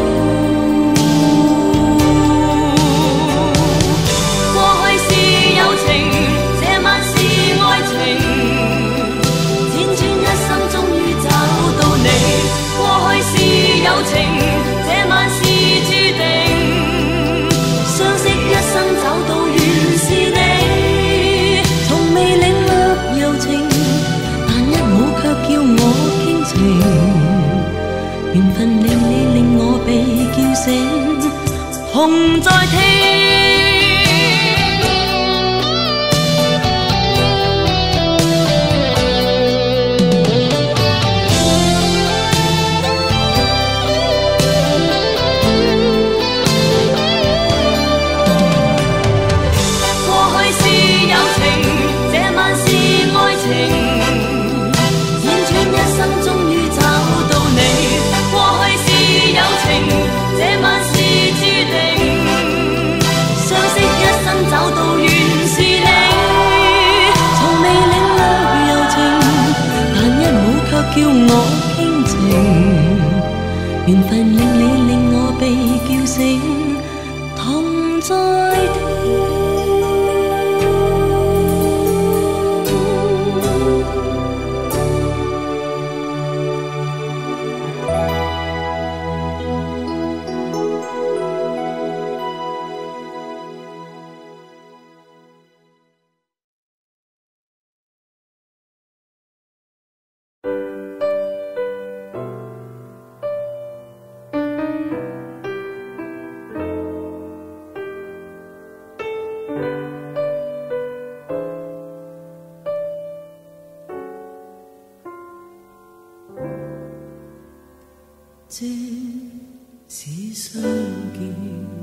緣分令你令我被叫醒，紅在聽。叫我傾情，緣分令你令我被叫醒，同在天。即使相見，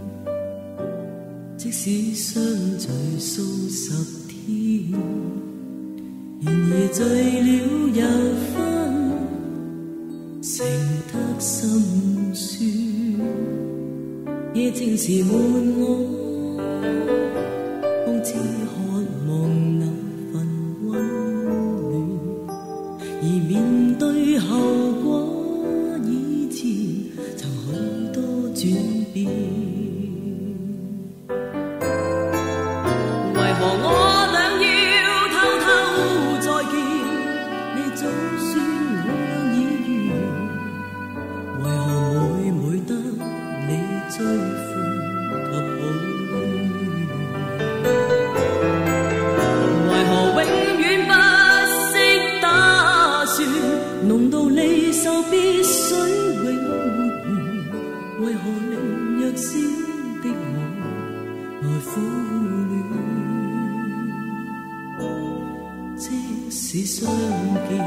即使相聚數十天，然而醉了又分，成得心酸。夜靜時悶我，空知渴望那份溫暖，而面對後果。曾許多轉變，為何我倆要偷偷再見？你總算我已完，為何每每得你追悔及抱怨？為何永遠不識打算？濃到離愁別緒永。為何令弱小的我來苦戀？即使相見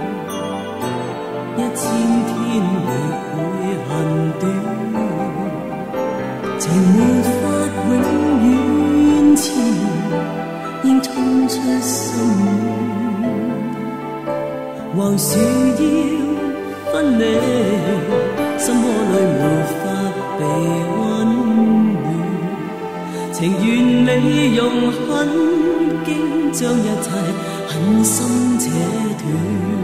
1000天亦會恨短，情沒法永遠纏，應衝出心暖，橫豎要分離。心窩裏沒法被溫暖，情願你容很經將一切狠心扯斷。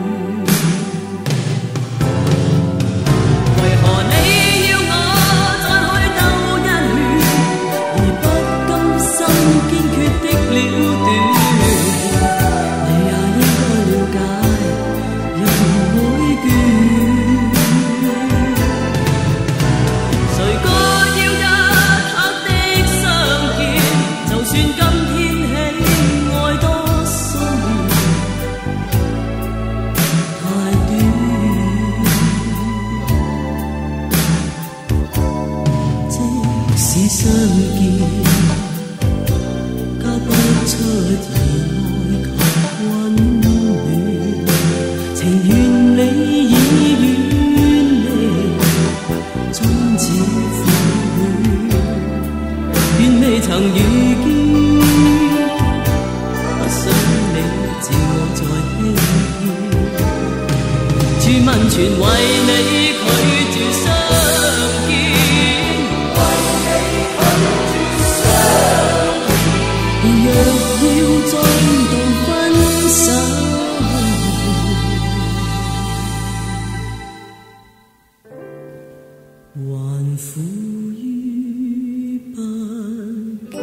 為何你要我再去兜一圈，而不甘心堅決的了斷？你也應該了解，人會倦。相見交不出兒愛及溫暖，情願你已遠離，終止苦戀，願未曾遇見，不想你自我再欺全為你拒絕相見，為你拒絕相見。若要再度分手，還苦於不見。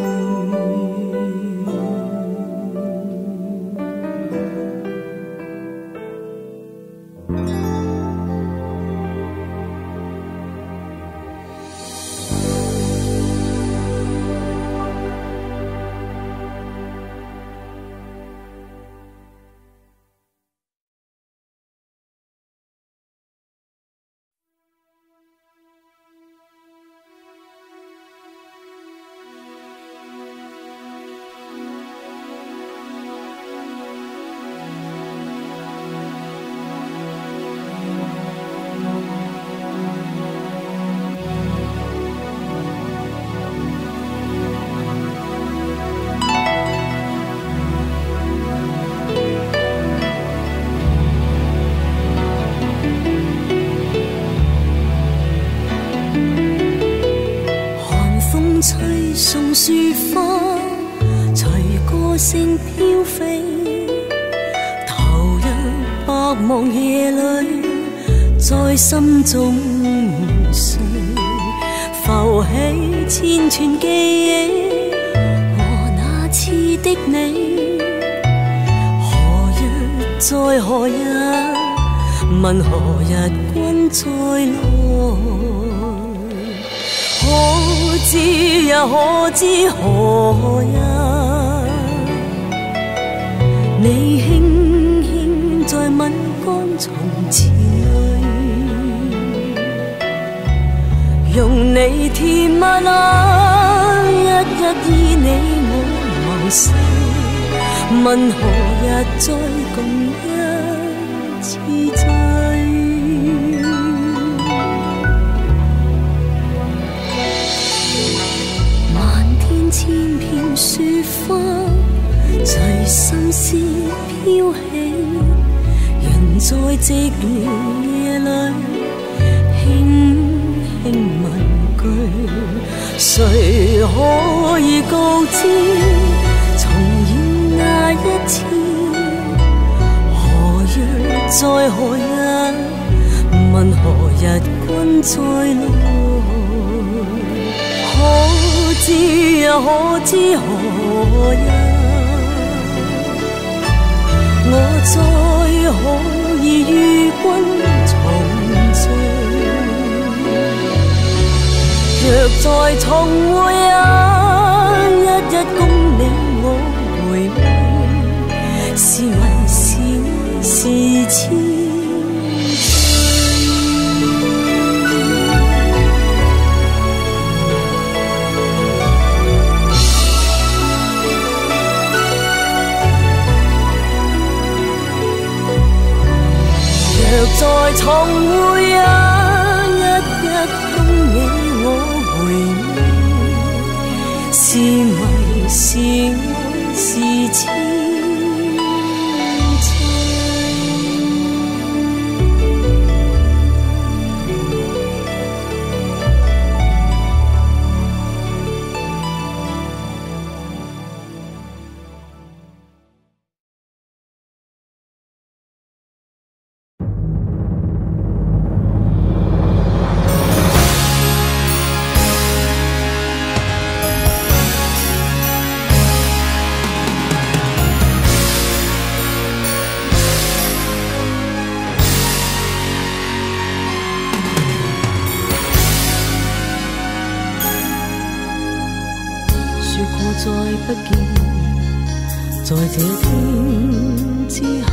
吹送雪花，隨歌聲飄飛，投入百忙夜裏，在心中睡，浮起千串記憶和那次的你，何日再何日，問何日君再來。可知也可知何日，你輕輕在吻乾從前淚，用你填滿那一日以你我忘世，問何日再共一次醉。千片雪花隨心思飄起，人在寂寥夜裏輕輕問句，誰可以告知重現那一次，何日再何日，問何日君再來。可知也可知何日，我再可以與君重聚。若再重會一日共你我回味，是迷是痴。若再重會一日共你我回味，是迷是愛是痴。再不見，在這天之後，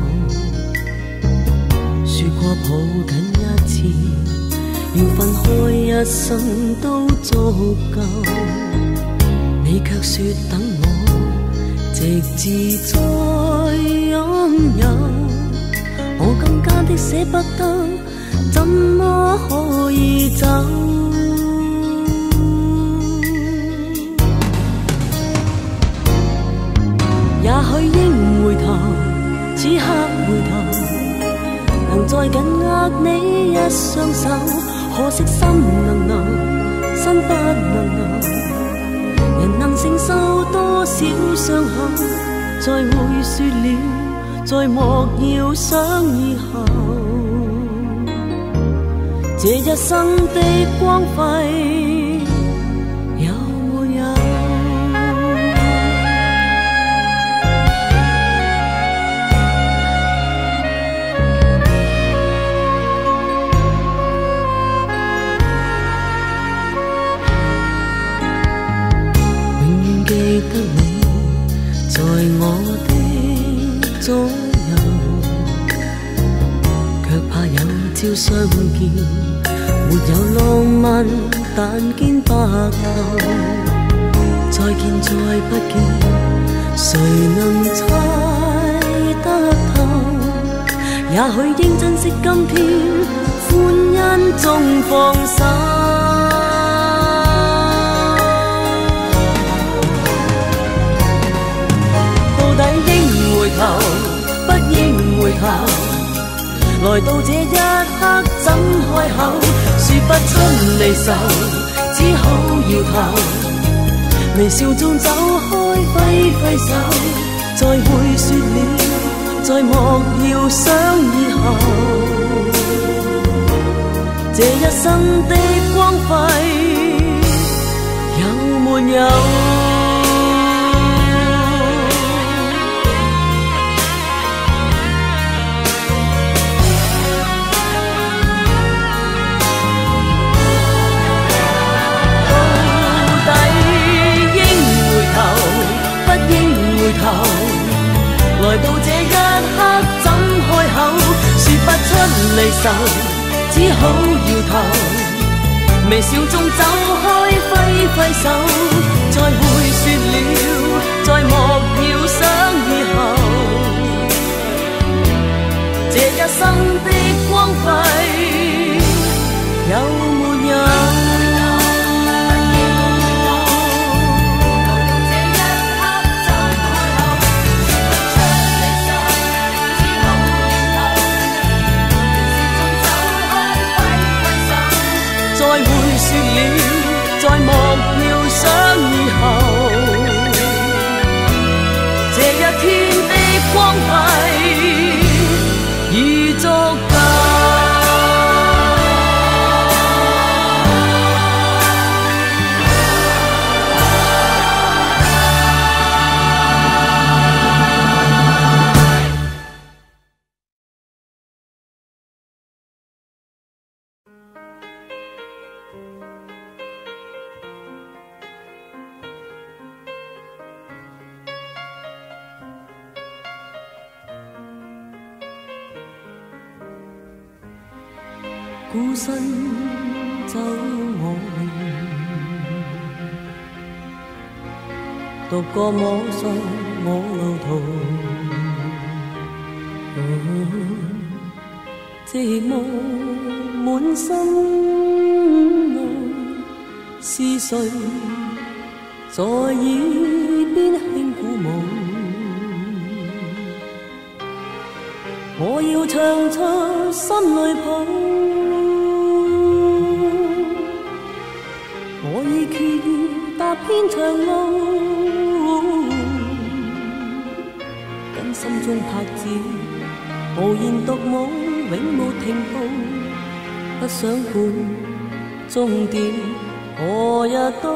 說過抱緊一次，要分開一生都足夠。你卻說等我，直至再擁有，我更加的捨不得，怎麼可以走？也許應回頭，此刻回頭，眼能再緊握你一雙手，可惜心能留，身不能留。人能承受多少傷口，再會說了，再莫要想以後。這一生的光輝有沒有？永遠記得你在我的左右，卻怕有朝相見，沒有浪漫，但見白頭。再見再不見，誰能猜得透？也許應珍惜今天，歡欣中放手。到底應回頭，不應回頭？來到這一刻怎開口？說不出離愁，只好搖頭。微笑中走開，揮揮手，再會說了，再莫要想以後。這一生的光輝有沒有？來到這一刻怎開口？說不出離愁，只好搖頭。微笑中走開，揮揮手，再會說了，再莫要想以後。這一生的光輝有沒有？再會說了，再莫要想以後。這一天的光輝已足夠。孤身走我路，獨個摸索我路途。寂寞滿心內，是誰在耳邊輕鼓舞？我要唱出心裏抱。我已決意踏遍長路，跟心中拍子無言獨舞，永沒停步。不想管終點何日到，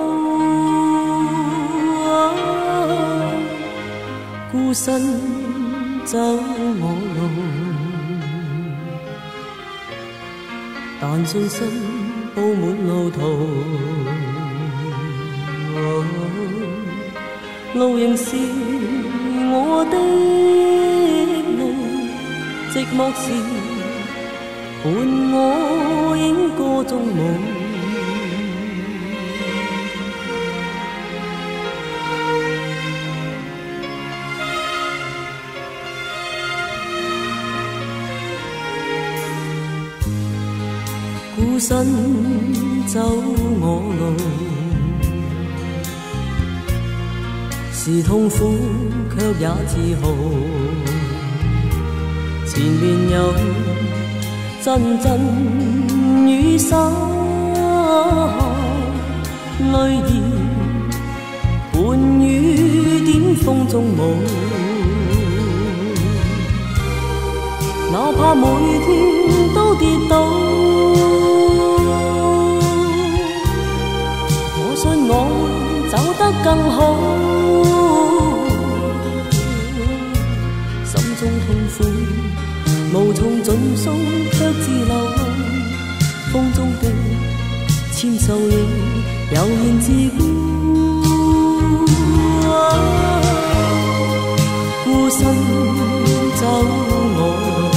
孤身走我路，但信心佈滿路途。路仍是我的路，寂寞時伴我影歌中舞。孤身走我路，是痛苦卻也自豪。前面有陣陣雨灑淚兒，伴雨點風中舞。哪怕每天都跌倒，我信我會走得更好。心中痛苦無從盡訴，卻自流淚。風中的簽售影悠然自顧，孤身走我路，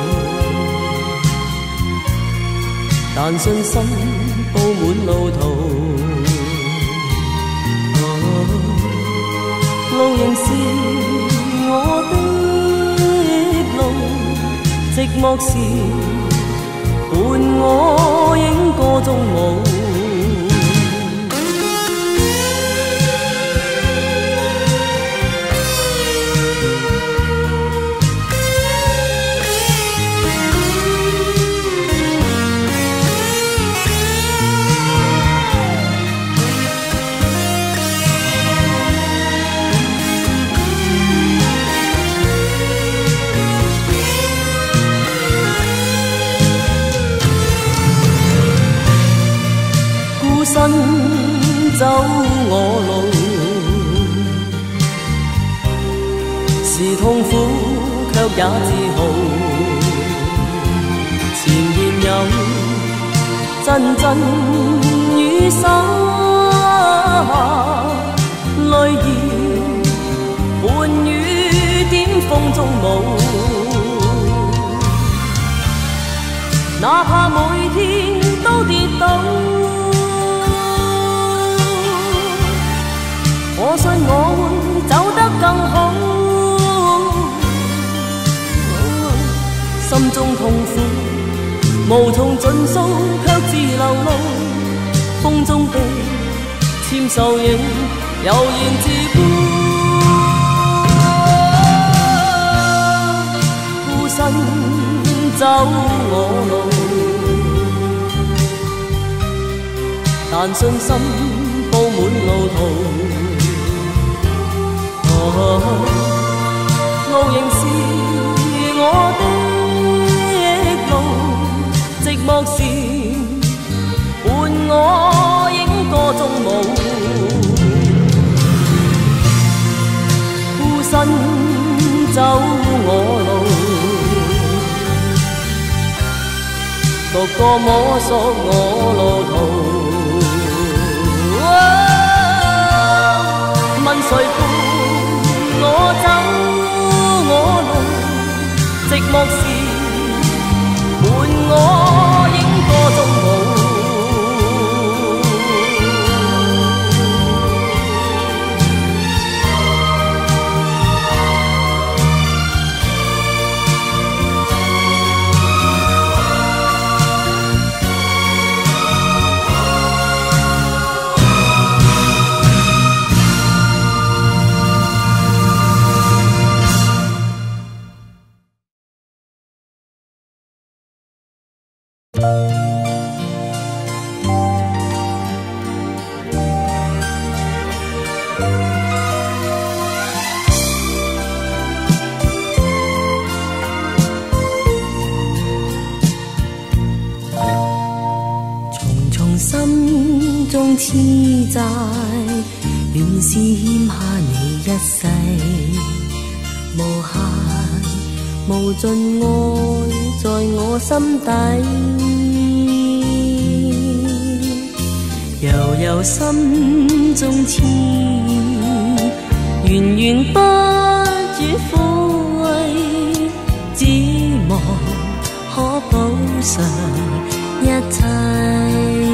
但信心布滿路途。路仍是我的路，寂寞時伴我影歌中舞。身走我路，是痛苦卻也自豪。前面有陣陣雨灑淚兒，伴雨點風中舞。哪怕每天都跌倒，我信我會走得更好。心中痛苦無從盡訴，卻自流露。風中的簽售影悠然自顧，孤身走我路，但信心布滿路途。路仍是我的路，寂寞時伴我影歌中舞。孤身走我路，獨個摸索我路途。問誰伴我走我路，寂寞時伴我影歌中舞。心中痴債，原是欠下你一世，無限無盡愛在我心底，悠悠心中痴意，源源不絕撫慰，指望可補償一切。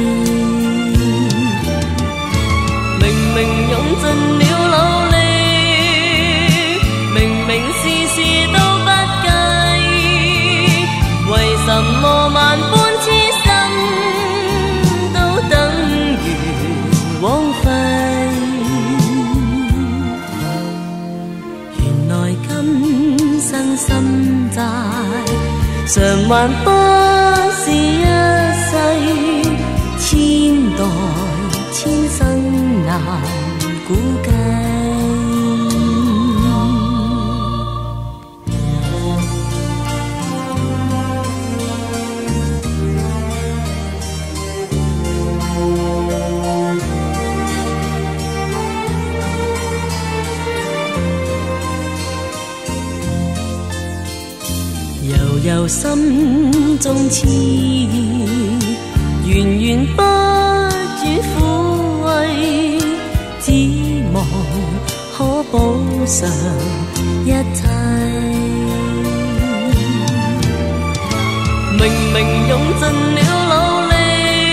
明明用盡了努力，明明事事都不計，為什麼萬般痴心都等於枉費？原來今生心債償還不是一世，千代千生難估計。悠悠心中痴意，源源不絕撫慰，只望可補償一切。明明用盡了努力，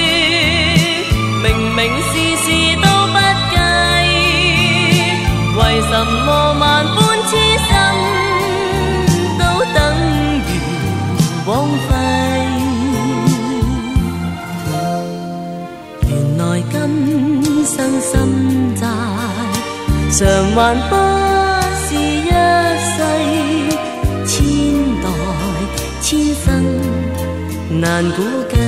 明明事事都不計，為什麼萬般痴心都等枉費？原來今生心債償還不是一世，千代千生難估計。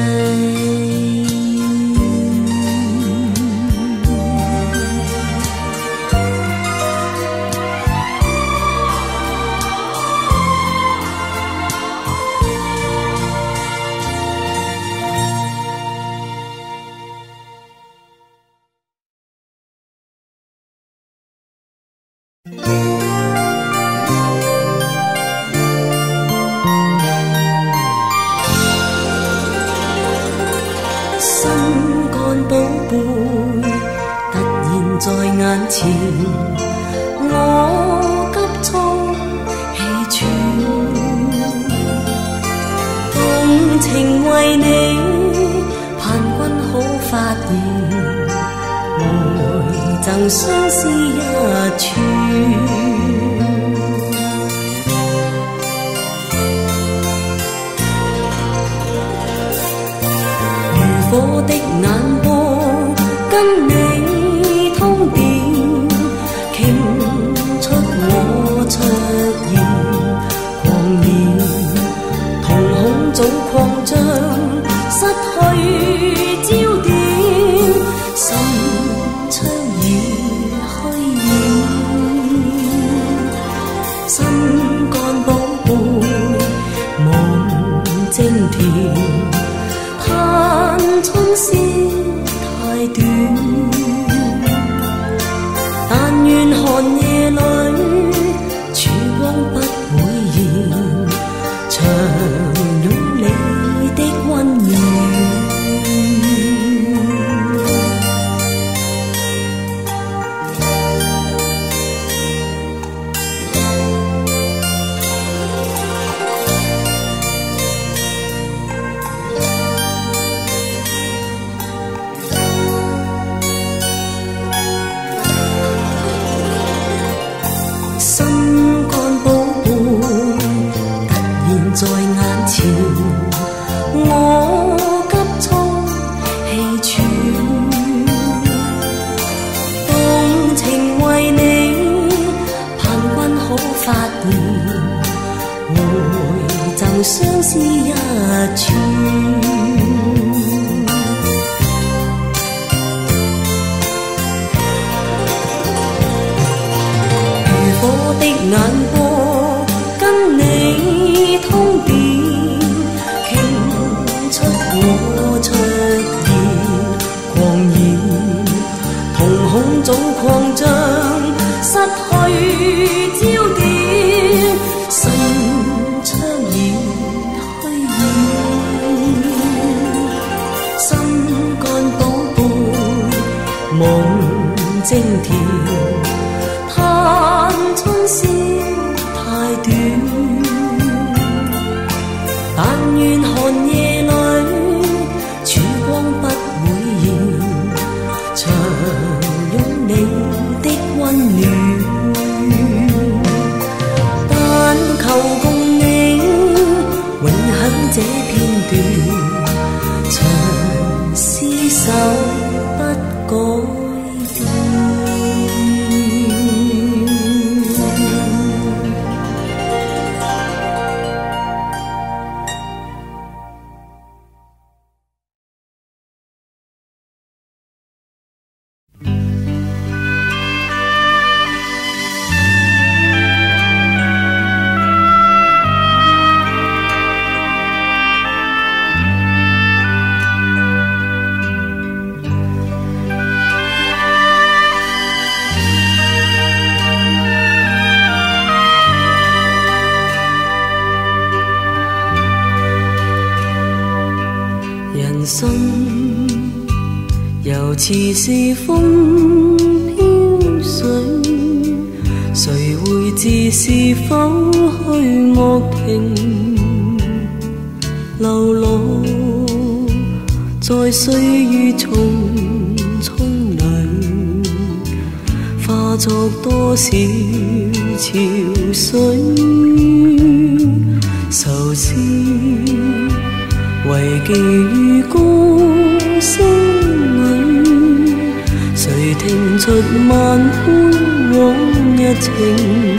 心肝寶貝突然在眼前，我急促氣喘，動情為你盼君好發現，回贈相思一串。火的眼波跟你通電，傾出我灼熱狂言，瞳孔早擴張，失去焦點，心窗已虛掩，心肝寶貝夢精甜。春宵太短，但願寒夜裏曙光不會現，長擁你的溫暖。心肝寶貝突然在眼前，我急促氣喘，動情為你盼君好發現，回贈相思一串。火的眼波跟你通電，傾出我灼熱狂言，瞳孔早擴張，失去焦點，心窗已虛掩，心肝寶貝夢精甜。春宵似是風飄水，誰會知是否虛惡停流落在歲月重重裏，化作多少潮水，愁思遺記於歌聲裏，誰聽出萬般往日情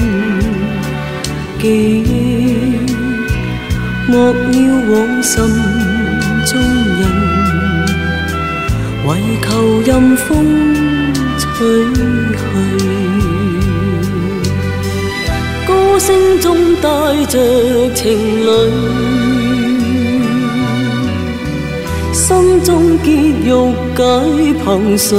記憶，莫要往心中人，為求任風吹去，歌聲中帶着情侶，心中結欲解憑誰？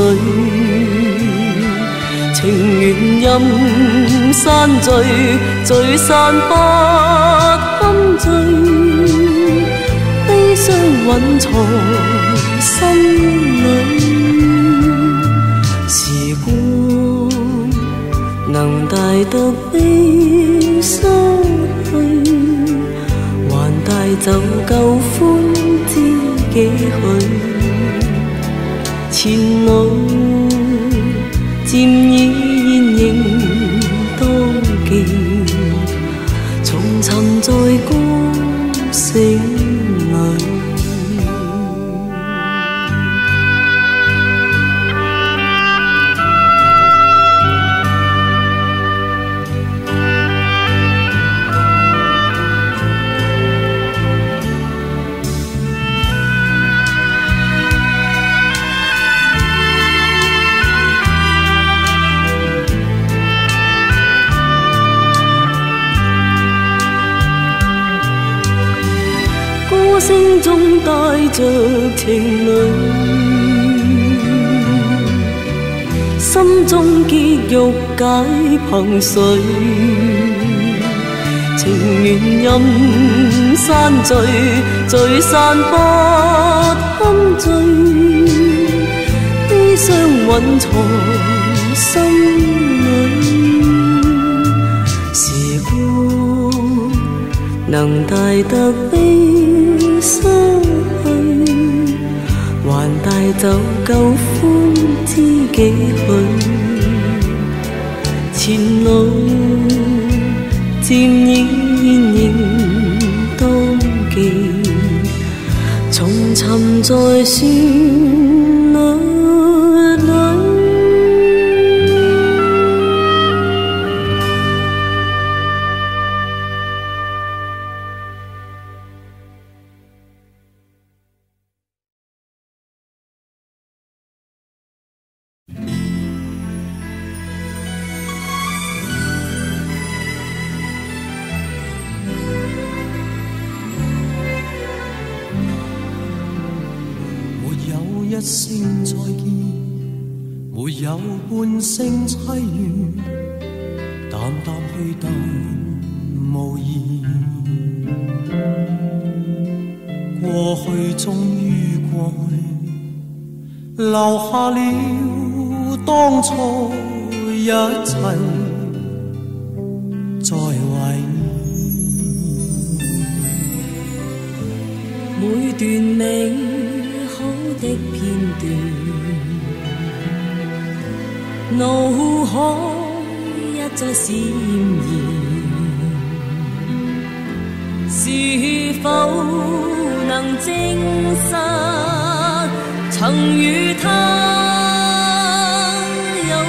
情緣任散聚，聚散不堪醉，悲傷蘊藏心裏。時光能帶得悲傷去，還帶走舊歡知幾許？前路漸已現形當記，重尋在歌聲裏。聲中帶着情侶，心中結欲解憑誰？情緣任散聚，聚散不堪醉，悲傷蘊藏心裏。時光能帶得悲傷去，還帶走舊歡知幾許？前路漸已現形當記，重尋在旋律裏。 一聲再見，沒有半聲淒怨，淡淡去但無言。過去終於過去，留下了當初一切，在懷念每段美的片段，腦海一再閃現，是否能證實曾與他有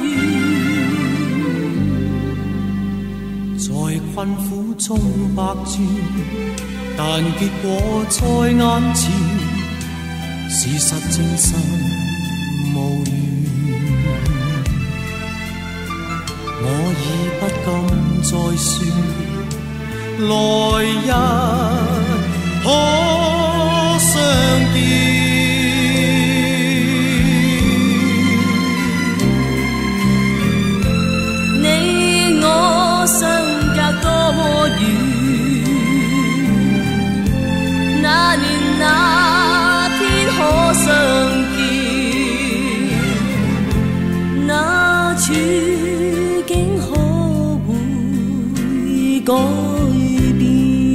緣？ 在困苦中百轉，但結果在眼前。事實證實無緣，我已不敢再說，來日可相見。 你我相隔多遠？那年那可相見， 改變。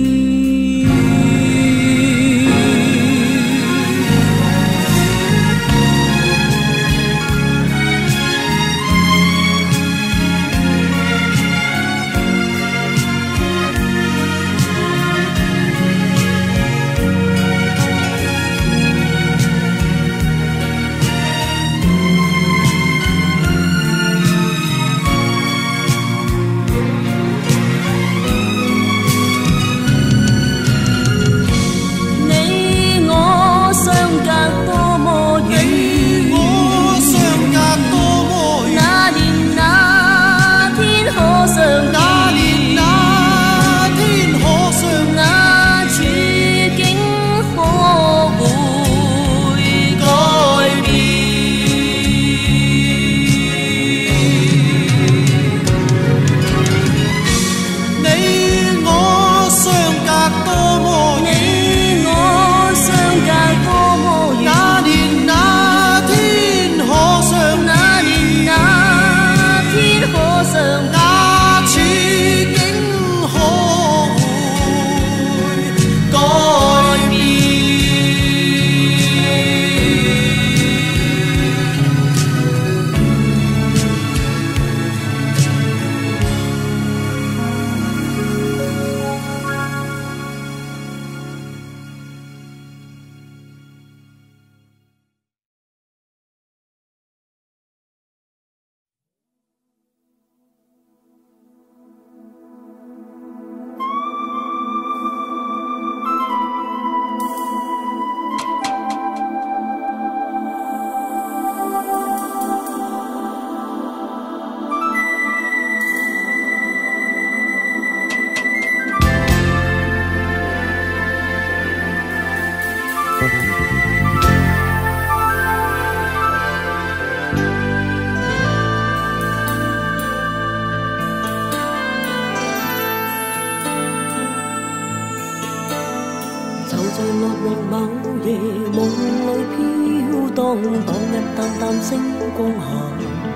在落寞某夜，夢裏飄蕩蕩日淡淡星光下，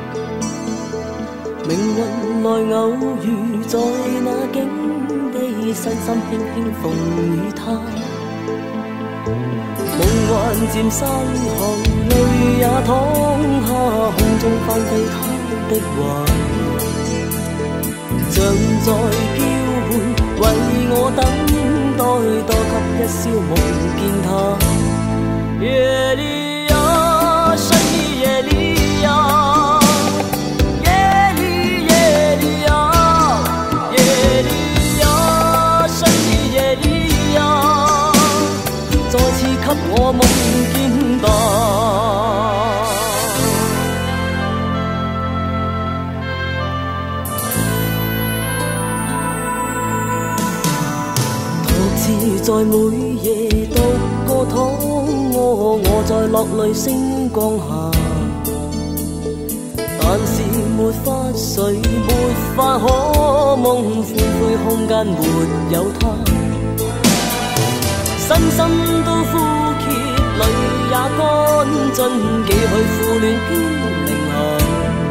命運來偶遇在那境地，細心輕輕奉與他。夢幻漸散後，淚也淌下，空中翻飛他的話，像在叫喚，為我等。多給一宵夢見他，夜裏呀，深的夜裏呀，夜裏夜裏呀，夜裏呀，深的夜裏呀，再次給我夢見吧。在每夜獨個躺臥，我在落淚星光下，但是沒法睡，沒法可夢，灰灰空間沒有他，身心都枯竭，淚也乾盡，幾許苦戀飄零下，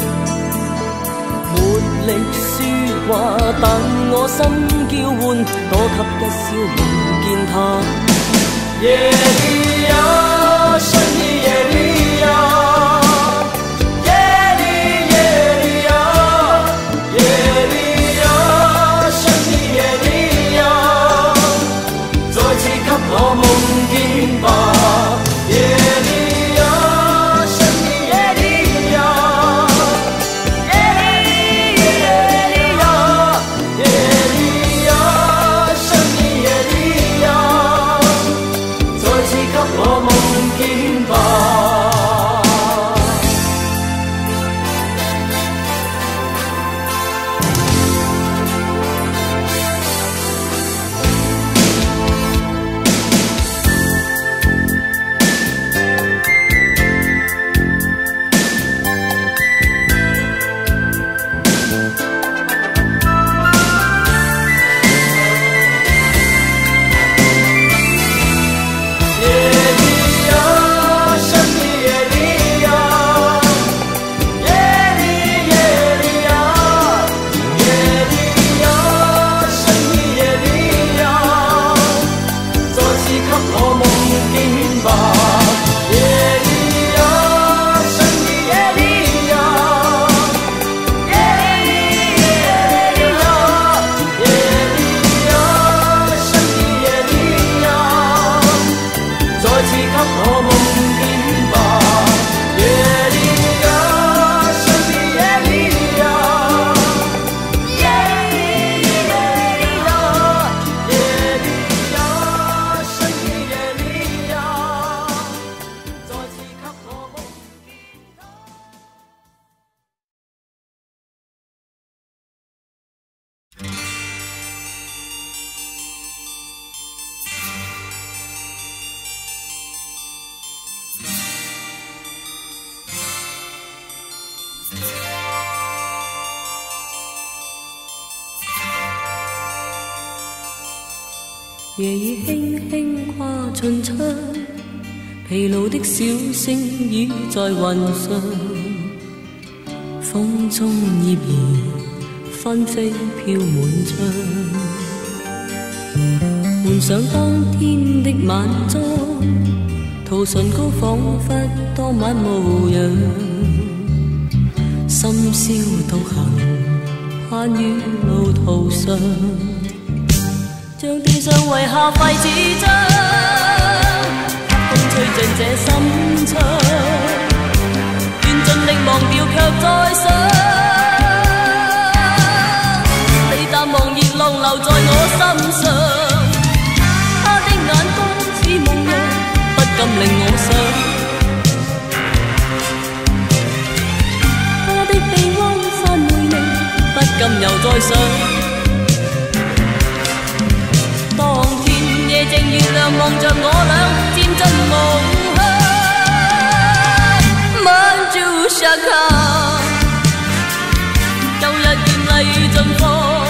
沒力說話，但我心叫喚，多給一宵夢。見他，夜裏呀，深的夜裏呀，夜裏夜裏呀，夜裏呀，深的夜裏呀，再次給我夢見吧。夜裏呀，深的夜裏呀，夜裏夜裏呀，夜裏呀，深的夜裏。我夢見吧。 夜已輕輕跨進窗，疲勞的小星倚在雲上，風中葉兒紛飛飄滿窗，換上當天的晚裝，塗唇膏彷彿當晚模樣，深宵獨行攀於路途上，像地上遺下廢紙張，風吹進這心窗，願盡力忘掉卻再想，你淡忘熱浪留在我心上，他的眼光似夢遊，不禁令我想，他的臂彎散回味，不禁又再想。當天夜靜月亮望着我倆漸進夢鄉，滿珠沙卡，舊日艷麗盡放，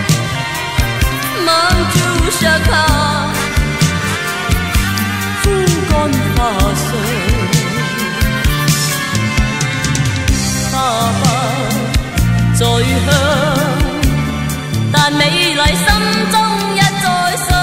滿珠沙卡，枯乾花上，他不再香，但美麗心中一再想。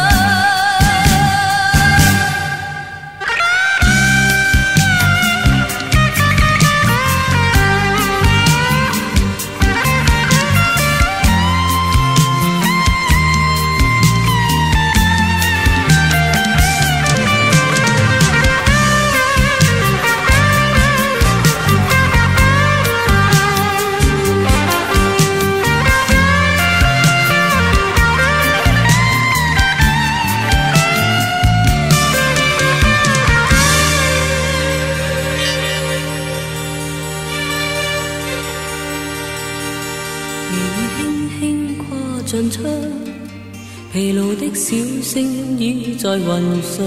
進窗，疲勞的小星倚在雲上，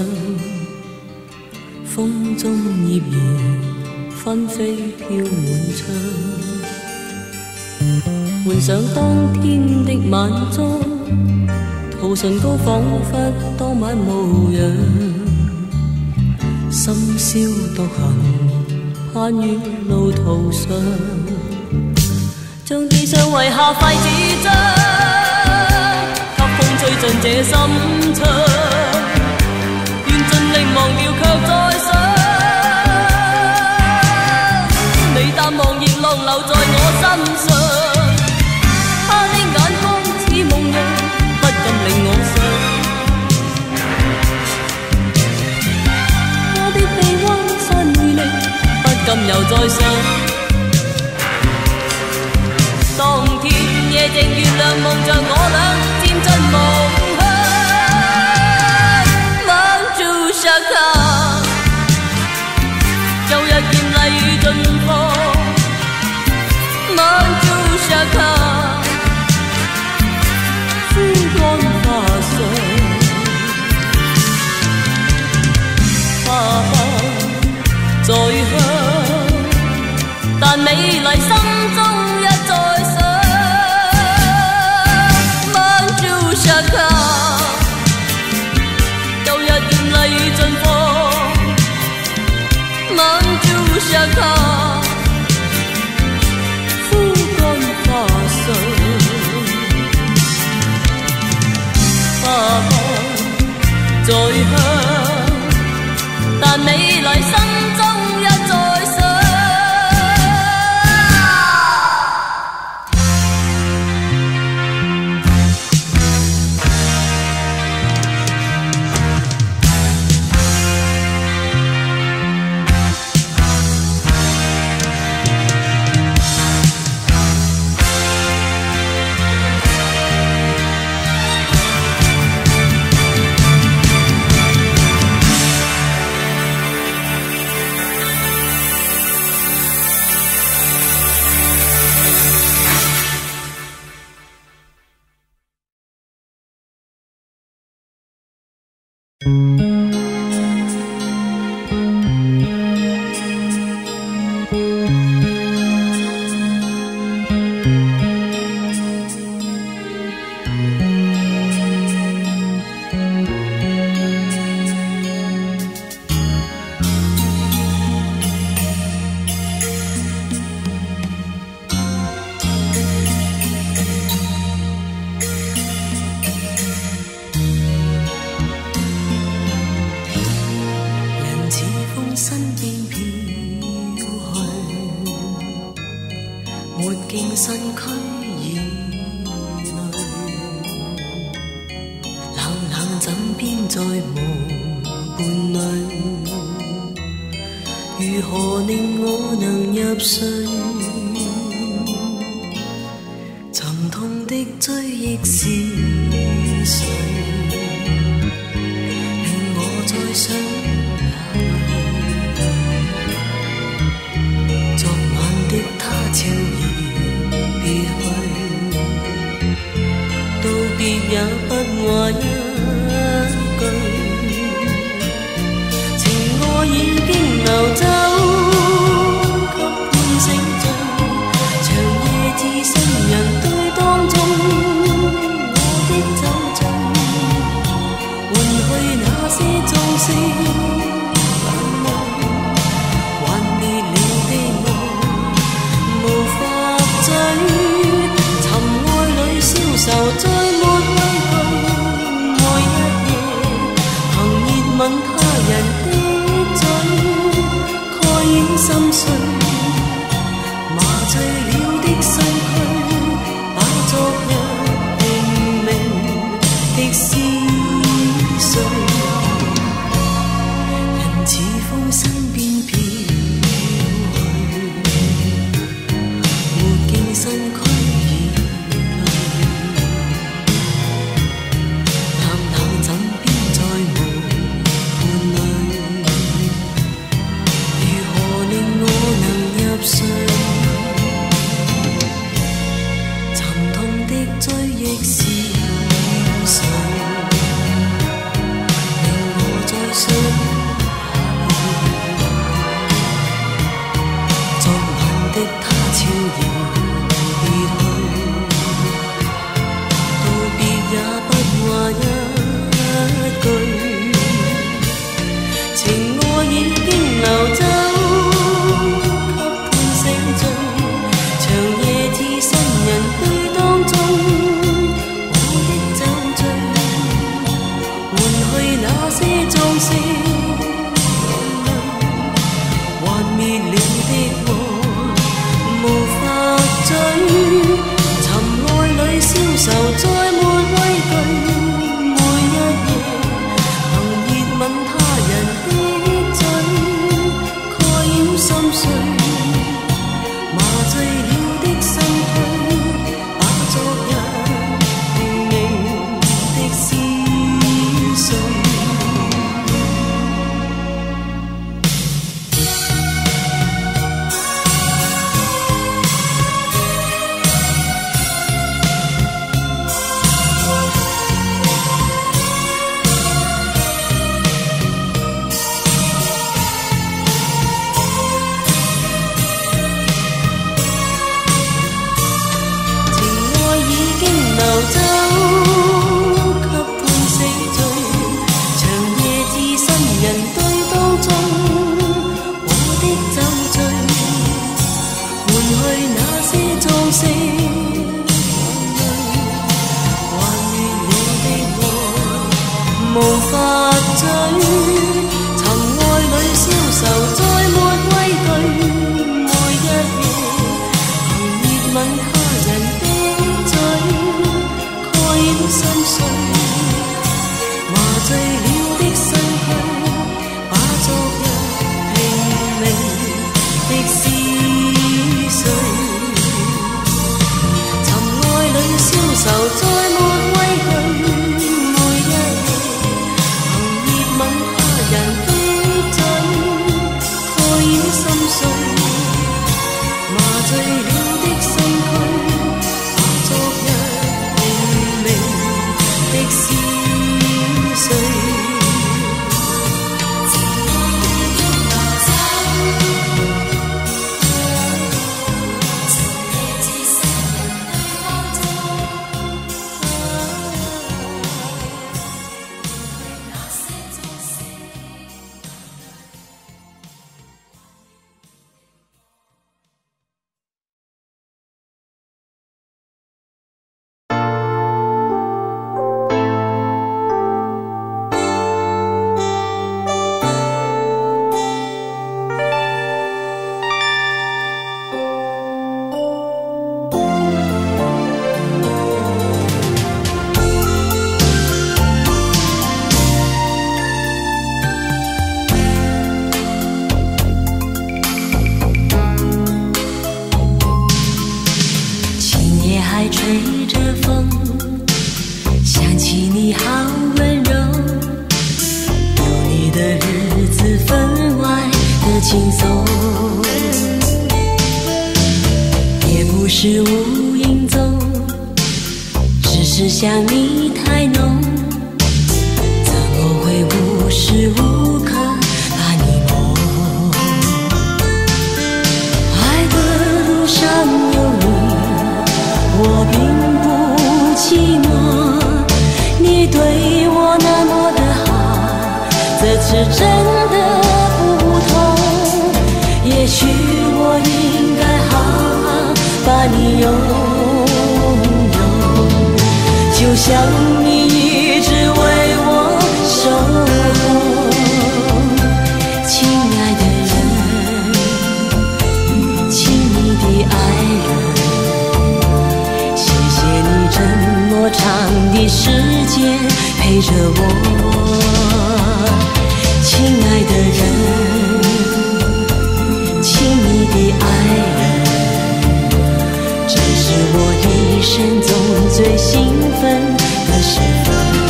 風中葉兒紛飛飄滿窗，換上當天的晚裝，塗唇膏彷彿當晚模樣，深宵獨行攀於路途上，像地上遺下廢紙張，吹進這心窗，願盡力忘掉卻再想，你淡忘熱浪留在我身上，他的眼光似夢遊，不禁令我想，他的臂彎散回味，不禁又再想，當天夜靜月亮望着我倆漸進夢鄉，望住沙卡，舊日艷麗盡放，望住沙卡，枯乾花上，花不再香，但美麗心中一再想。沙卡，舊日艷麗盡放，滿珠沙卡，枯乾花上，花不再香，但美麗心中一再想。 身躯以内，冷冷枕邊再無伴侶，如何令我能入睡？沉痛的追憶是誰，令我再想昨晚的他悄然別去，道別也不話一句，情愛已經流走，給半醒醉，長夜置身人堆當中，我的酒醉，換去那些鐘聲。愁再沒畏懼，愛一夜，憑熱吻他人的嘴，蓋掩心碎，麻醉了的身軀，把昨日拼命的撕碎，人似風身邊飄去，沒見身軀。沉痛的追憶是誰，令我再想昨晚的他悄然別去，道別也不話一句，情愛已經流走。鐘聲還滅了的愛無法追，尋愛裏消愁再沒畏懼，每一夜憑熱吻他人的嘴，蓋掩心碎，麻醉了的身軀，把昨日拼命的撕碎。無法追，尋愛裏消愁再沒畏懼，每一夜憑熱吻他人的嘴，蓋掩心碎，麻醉了的身軀，把昨日拼命的撕碎，尋愛裏消愁再沒畏懼。麻醉了的身軀，把昨日拼命的撕碎。 想起你好温柔，有你的日子分外的轻松，也不是无影踪，只是想你太浓，怎么会无时无刻把你梦？爱的路上有你，我并不寂寞，你对我那么的好，这次真的不同。也许我应该好好把你拥有，就像你一直为我守候。亲爱的人，亲密的爱人，谢谢你这么长的时间陪着我。亲爱的人，亲密的爱人，这是我一生中最兴奋的时分。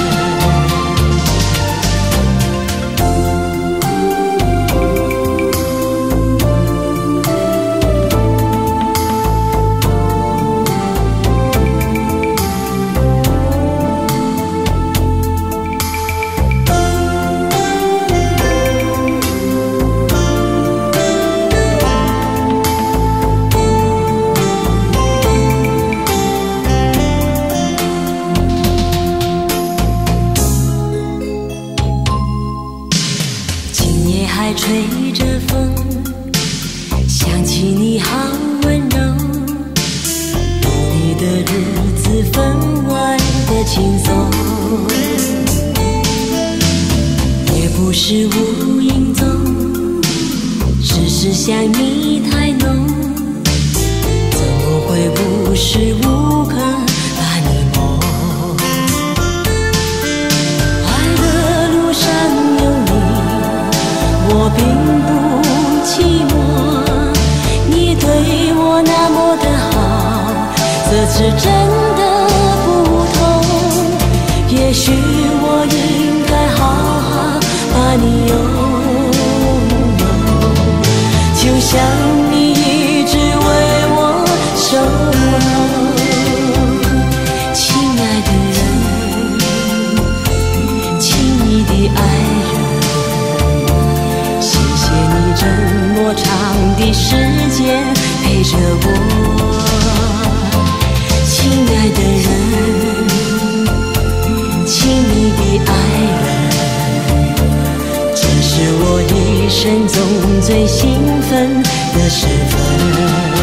吹着风，想起你好温柔，有你的日子分外的轻松，也不是无影踪，只是想你太浓，怎么会无时无刻把你梦？爱的路上有你，我并不寂寞，你对我那么的好，这次真的不同。也许我应该好好把你拥有，就像你一直为我守候。亲爱的人，亲密的爱人，谢谢你这么长的时间陪着我。亲爱的人，亲密的爱人，这是我一生中最兴奋的时分。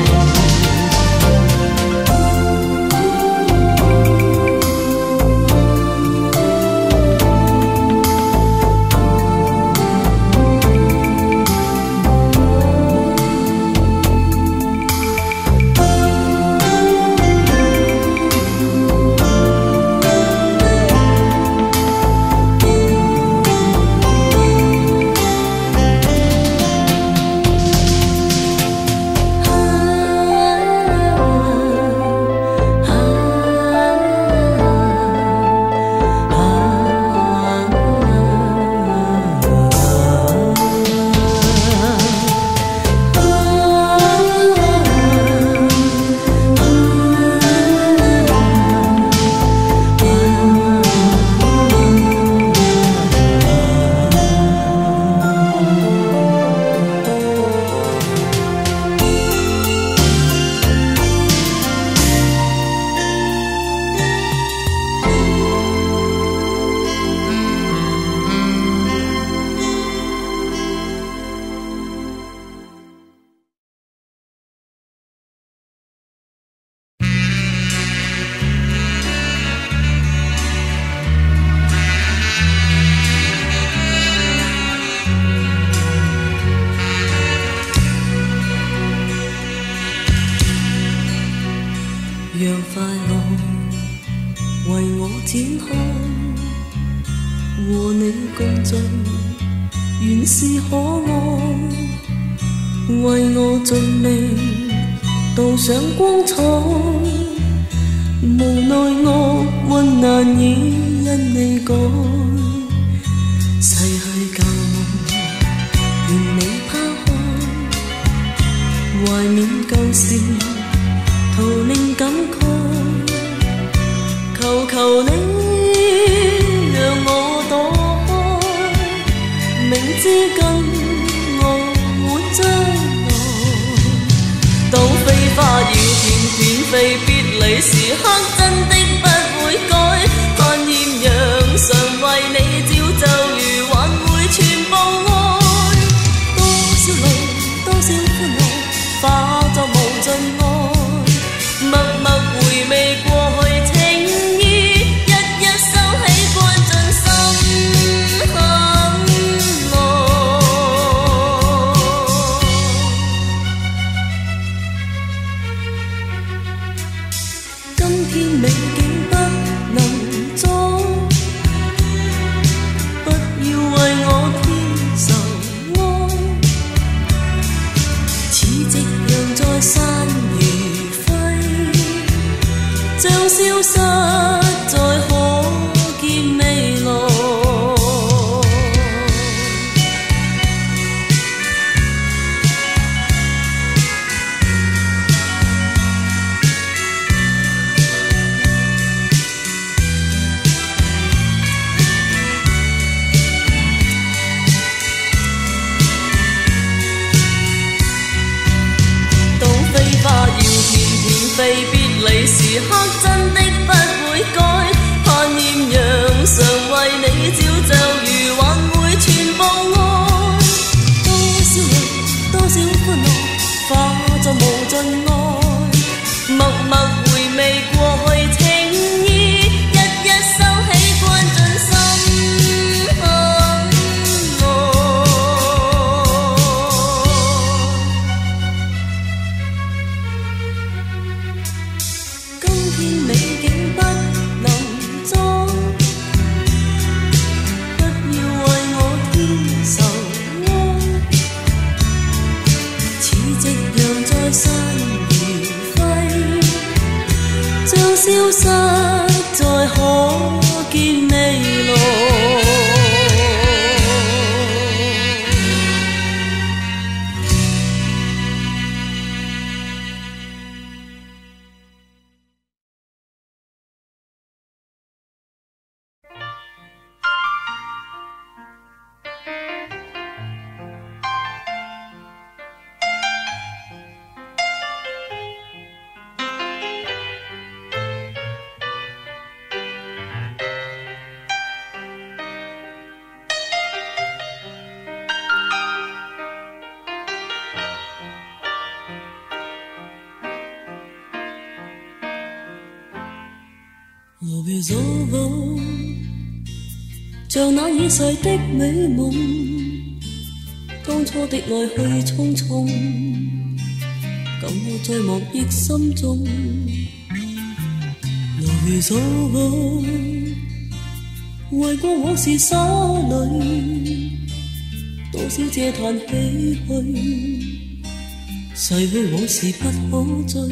讓快樂為我展開，和你共聚原是可愛，為我盡力鍍上光彩， 無奈惡運難以因你改，逝去舊夢願你拋開，懷緬舊事徒令感慨，求求你讓我躲開，明知跟我沒將來，當飛花要片片飛，別離時刻真的不會改，盼豔陽常為你照就如還會全部愛，多少淚多少歡樂化作無盡愛，默默回味過去情意，一一收起關進心坎內。今天美景不能再，不要為我添愁哀，似夕陽在山如揮，將消失在可見未來。別離時刻真的不會改，盼豔陽常為你照就如還會全部愛，多少淚多少歡樂化作無盡愛，默默回味過去情意，一一收起關進心坎內。今天美景不能再，不要為我添愁哀，似夕陽在山如揮，將消失在可見未來。何必早報，像那已逝的美夢，當初的愛去匆匆，感我在莫憶心中。何必早報，為過往事灑淚，多少嗟嘆唏噓，逝去往事不可追。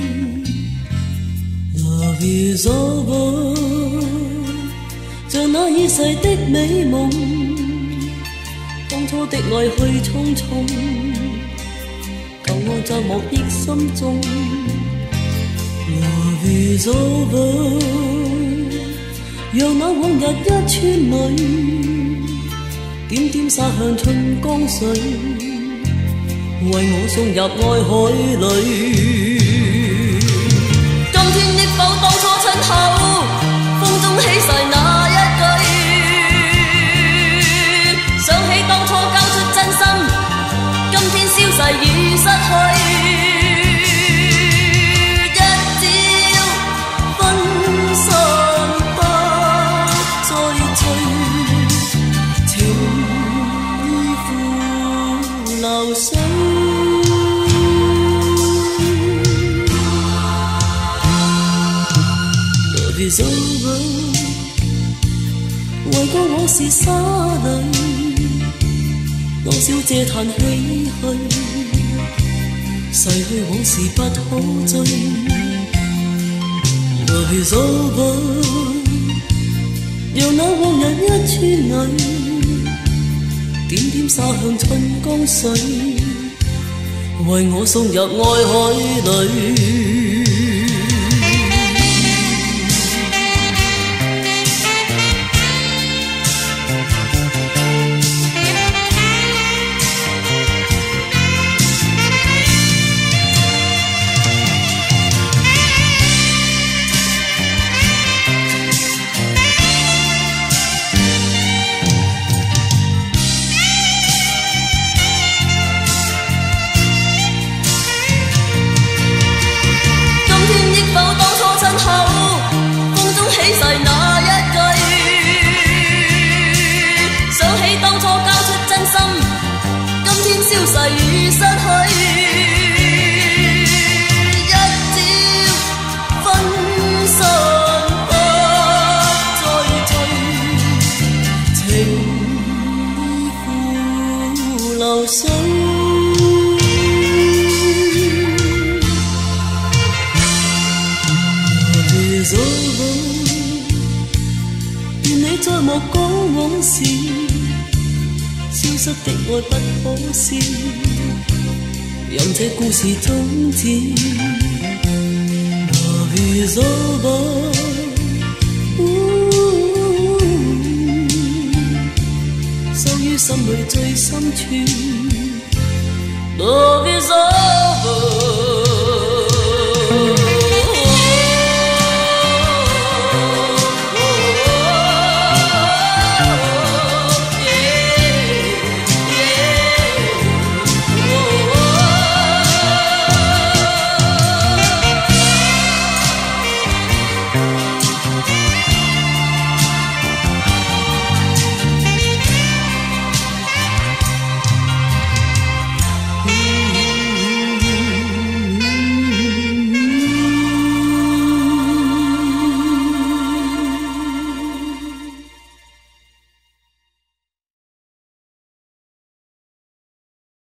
何必所報，像那已逝的美夢，當初的愛去匆匆，舊愛在莫憶心中。何必所報，讓那往日一串淚，點點灑向春江水，為我送入愛海裏。否當初親口風中起誓那一句，想起當初交出真心，今天消逝已失去，一朝分散不再追，情意付流水。別數報，為過往事灑淚，多少嗟嘆唏噓，逝去往事不可追。 Is over， 讓那往日一串淚，點點灑向春江水，為我送入愛海裏。消逝與失去，一朝分散不再聚，情意付流水。Is over， 願你再莫講往事。消失的愛不可笑，任這故事終止。Love is over， 收於心裏最深處。Love is over。